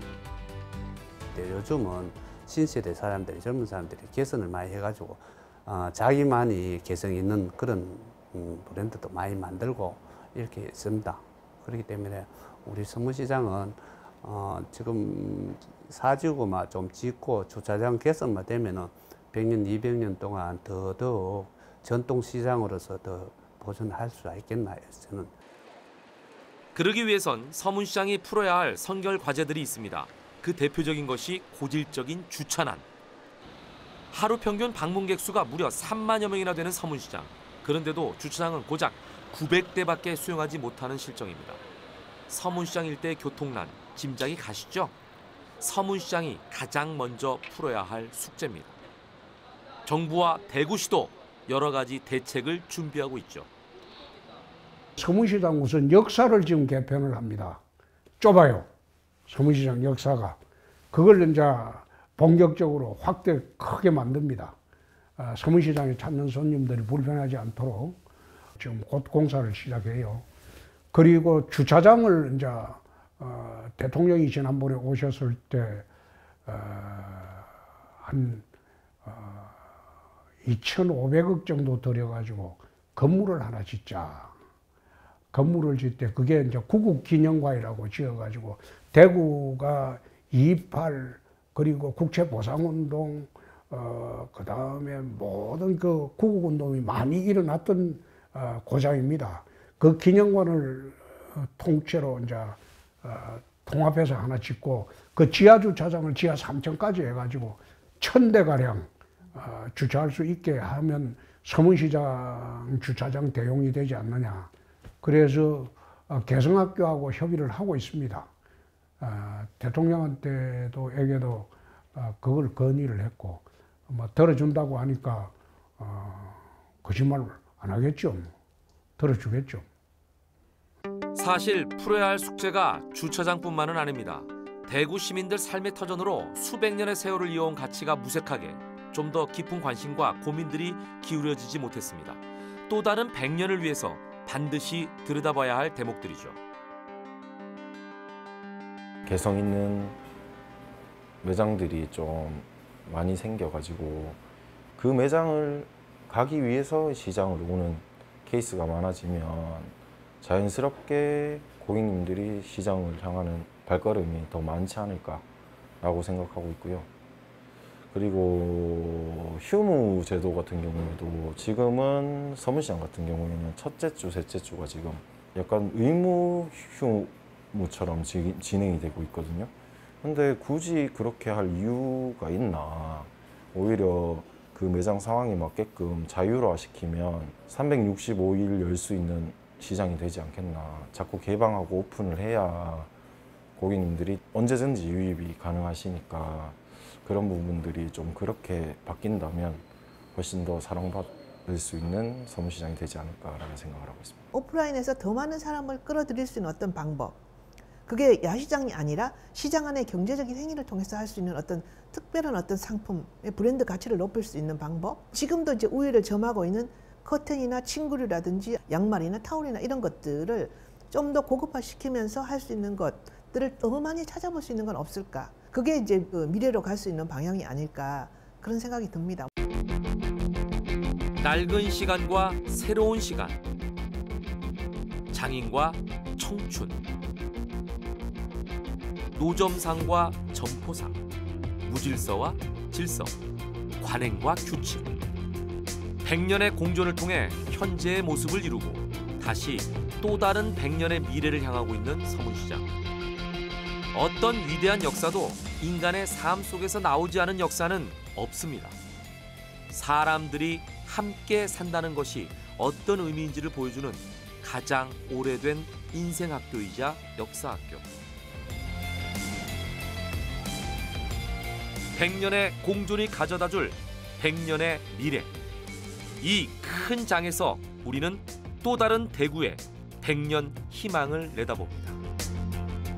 요즘은 신세대 사람들이, 젊은 사람들이 개선을 많이 해가지고 자기만이 개성 있는 그런 브랜드도 많이 만들고 이렇게 있습니다. 그렇기 때문에 우리 서문시장은 지금 사지구만 좀 짓고 주차장 개선만 되면은 100년, 200년 동안 더더욱 전통시장으로서 더 보존할 수 있겠나요? 저는. 그러기 위해선 서문시장이 풀어야 할 선결 과제들이 있습니다. 그 대표적인 것이 고질적인 주차난. 하루 평균 방문객 수가 무려 3만여 명이나 되는 서문시장. 그런데도 주차장은 고작 900대밖에 수용하지 못하는 실정입니다. 서문시장 일대의 교통난, 짐작이 가시죠? 서문시장이 가장 먼저 풀어야 할 숙제입니다. 정부와 대구시도 여러 가지 대책을 준비하고 있죠. 서문시장 우선 역사를 지금 개편을 합니다. 좁아요. 서문시장 역사가. 그걸 이제 본격적으로 확대 크게 만듭니다. 서문시장에 찾는 손님들이 불편하지 않도록 지금 곧 공사를 시작해요. 그리고 주차장을 이제 대통령이 지난번에 오셨을 때 한 2,500억 정도 들여가지고 건물을 하나 짓자. 건물을 짓 때 그게 이제 구국기념관이라고 지어가지고 대구가 2.28 그리고 국채보상운동 그 다음에 모든 그 구국운동이 많이 일어났던 고장입니다. 그 기념관을 통째로 이제 통합해서 하나 짓고 그 지하 주차장을 지하 3층까지 해가지고 1,000대가량 주차할 수 있게 하면 서문시장 주차장 대용이 되지 않느냐. 그래서 개성학교하고 협의를 하고 있습니다. 대통령한테도 에게도 그걸 건의를 했고 뭐 들어준다고 하니까 거짓말 안 하겠죠. 들어주겠죠. 사실 풀어야 할 숙제가 주차장뿐만은 아닙니다. 대구 시민들 삶의 터전으로 수백 년의 세월을 이어온 가치가 무색하게 좀 더 깊은 관심과 고민들이 기울여지지 못했습니다. 또 다른 100년을 위해서 반드시 들여다봐야 할 대목들이죠. 개성 있는 매장들이 좀 많이 생겨가지고 그 매장을 가기 위해서 시장으로 오는 케이스가 많아지면 자연스럽게 고객님들이 시장을 향하는 발걸음이 더 많지 않을까라고 생각하고 있고요. 그리고 휴무 제도 같은 경우에도 지금은 서문시장 같은 경우에는 첫째 주, 셋째 주가 지금 약간 의무 휴무처럼 진행이 되고 있거든요. 근데 굳이 그렇게 할 이유가 있나. 오히려 그 매장 상황에 맞게끔 자율화시키면 365일 열 수 있는 시장이 되지 않겠나. 자꾸 개방하고 오픈을 해야 고객님들이 언제든지 유입이 가능하시니까 그런 부분들이 좀 그렇게 바뀐다면 훨씬 더 사랑받을 수 있는 서문시장이 되지 않을까라는 생각을 하고 있습니다. 오프라인에서 더 많은 사람을 끌어들일 수 있는 어떤 방법, 그게 야시장이 아니라 시장 안의 경제적인 행위를 통해서 할 수 있는 어떤 특별한 어떤 상품의 브랜드 가치를 높일 수 있는 방법, 지금도 이제 우위를 점하고 있는 커튼이나 침구류라든지 양말이나 타올이나 이런 것들을 좀 더 고급화시키면서 할 수 있는 것들을 더 많이 찾아볼 수 있는 건 없을까? 그게 이제 그 미래로 갈 수 있는 방향이 아닐까 그런 생각이 듭니다. 낡은 시간과 새로운 시간, 장인과 청춘, 노점상과 점포상, 무질서와 질서, 관행과 규칙. 100년의 공존을 통해 현재의 모습을 이루고 다시 또 다른 100년의 미래를 향하고 있는 서문시장. 어떤 위대한 역사도 인간의 삶 속에서 나오지 않은 역사는 없습니다. 사람들이 함께 산다는 것이 어떤 의미인지를 보여주는 가장 오래된 인생학교이자 역사학교. 100년의 공존이 가져다줄 100년의 미래. 이 큰 장에서 우리는 또 다른 대구의 100년 희망을 내다봅니다.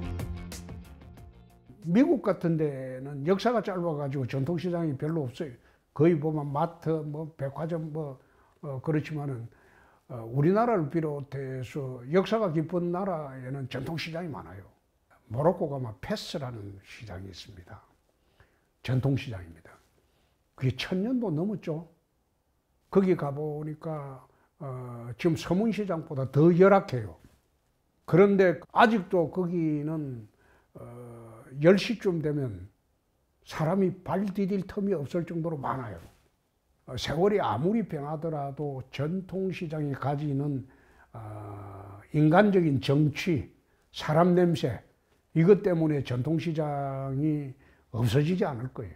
미국 같은 데는 역사가 짧아가지고 전통시장이 별로 없어요. 거의 보면 마트, 뭐 백화점 그렇지만은 우리나라를 비롯해서 역사가 깊은 나라에는 전통시장이 많아요. 모로코 가면 페스라는 시장이 있습니다. 전통시장입니다. 그게 1000년도 넘었죠. 거기 가보니까 지금 서문시장보다 더 열악해요. 그런데 아직도 거기는 10시쯤 되면 사람이 발 디딜 틈이 없을 정도로 많아요. 세월이 아무리 변하더라도 전통시장이 가지는 인간적인 정취, 사람 냄새, 이것 때문에 전통시장이 없어지지 않을 거예요.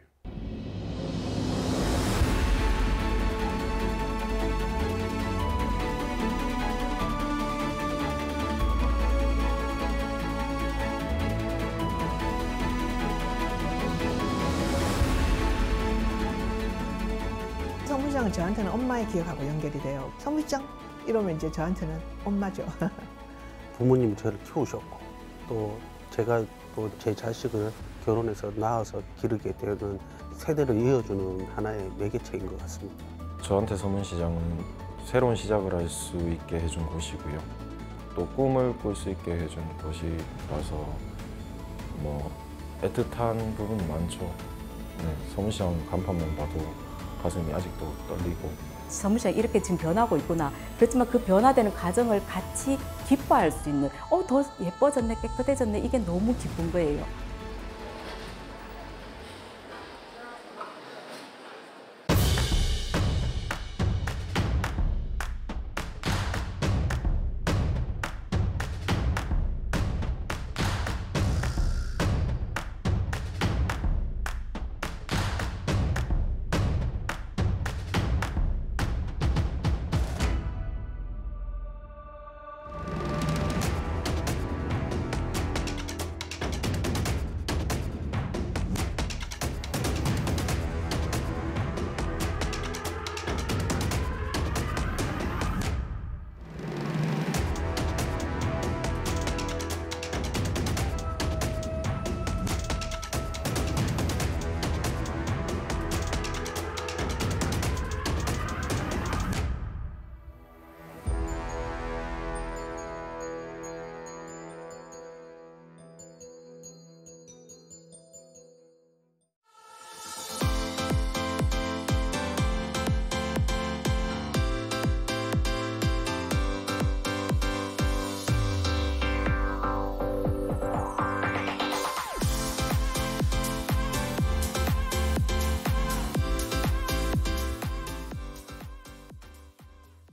서문시장은 저한테는 엄마의 기억하고 연결이 돼요. 서문시장 이러면 이제 저한테는 엄마죠. 부모님이 저를 키우셨고 또 제가 또 제 자식을 결혼해서 낳아서 기르게 되는 세대를 이어주는 하나의 매개체인 것 같습니다. 저한테 서문시장은 새로운 시작을 할 수 있게 해준 곳이고요. 또 꿈을 꿀 수 있게 해준 곳이라서 뭐 애틋한 부분이 많죠. 네, 서문시장 간판만 봐도 가슴이 아직도 떨리고. 서문시장이 이렇게 지금 변하고 있구나. 그렇지만 그 변화되는 과정을 같이 기뻐할 수 있는 더 예뻐졌네, 깨끗해졌네, 이게 너무 기쁜 거예요.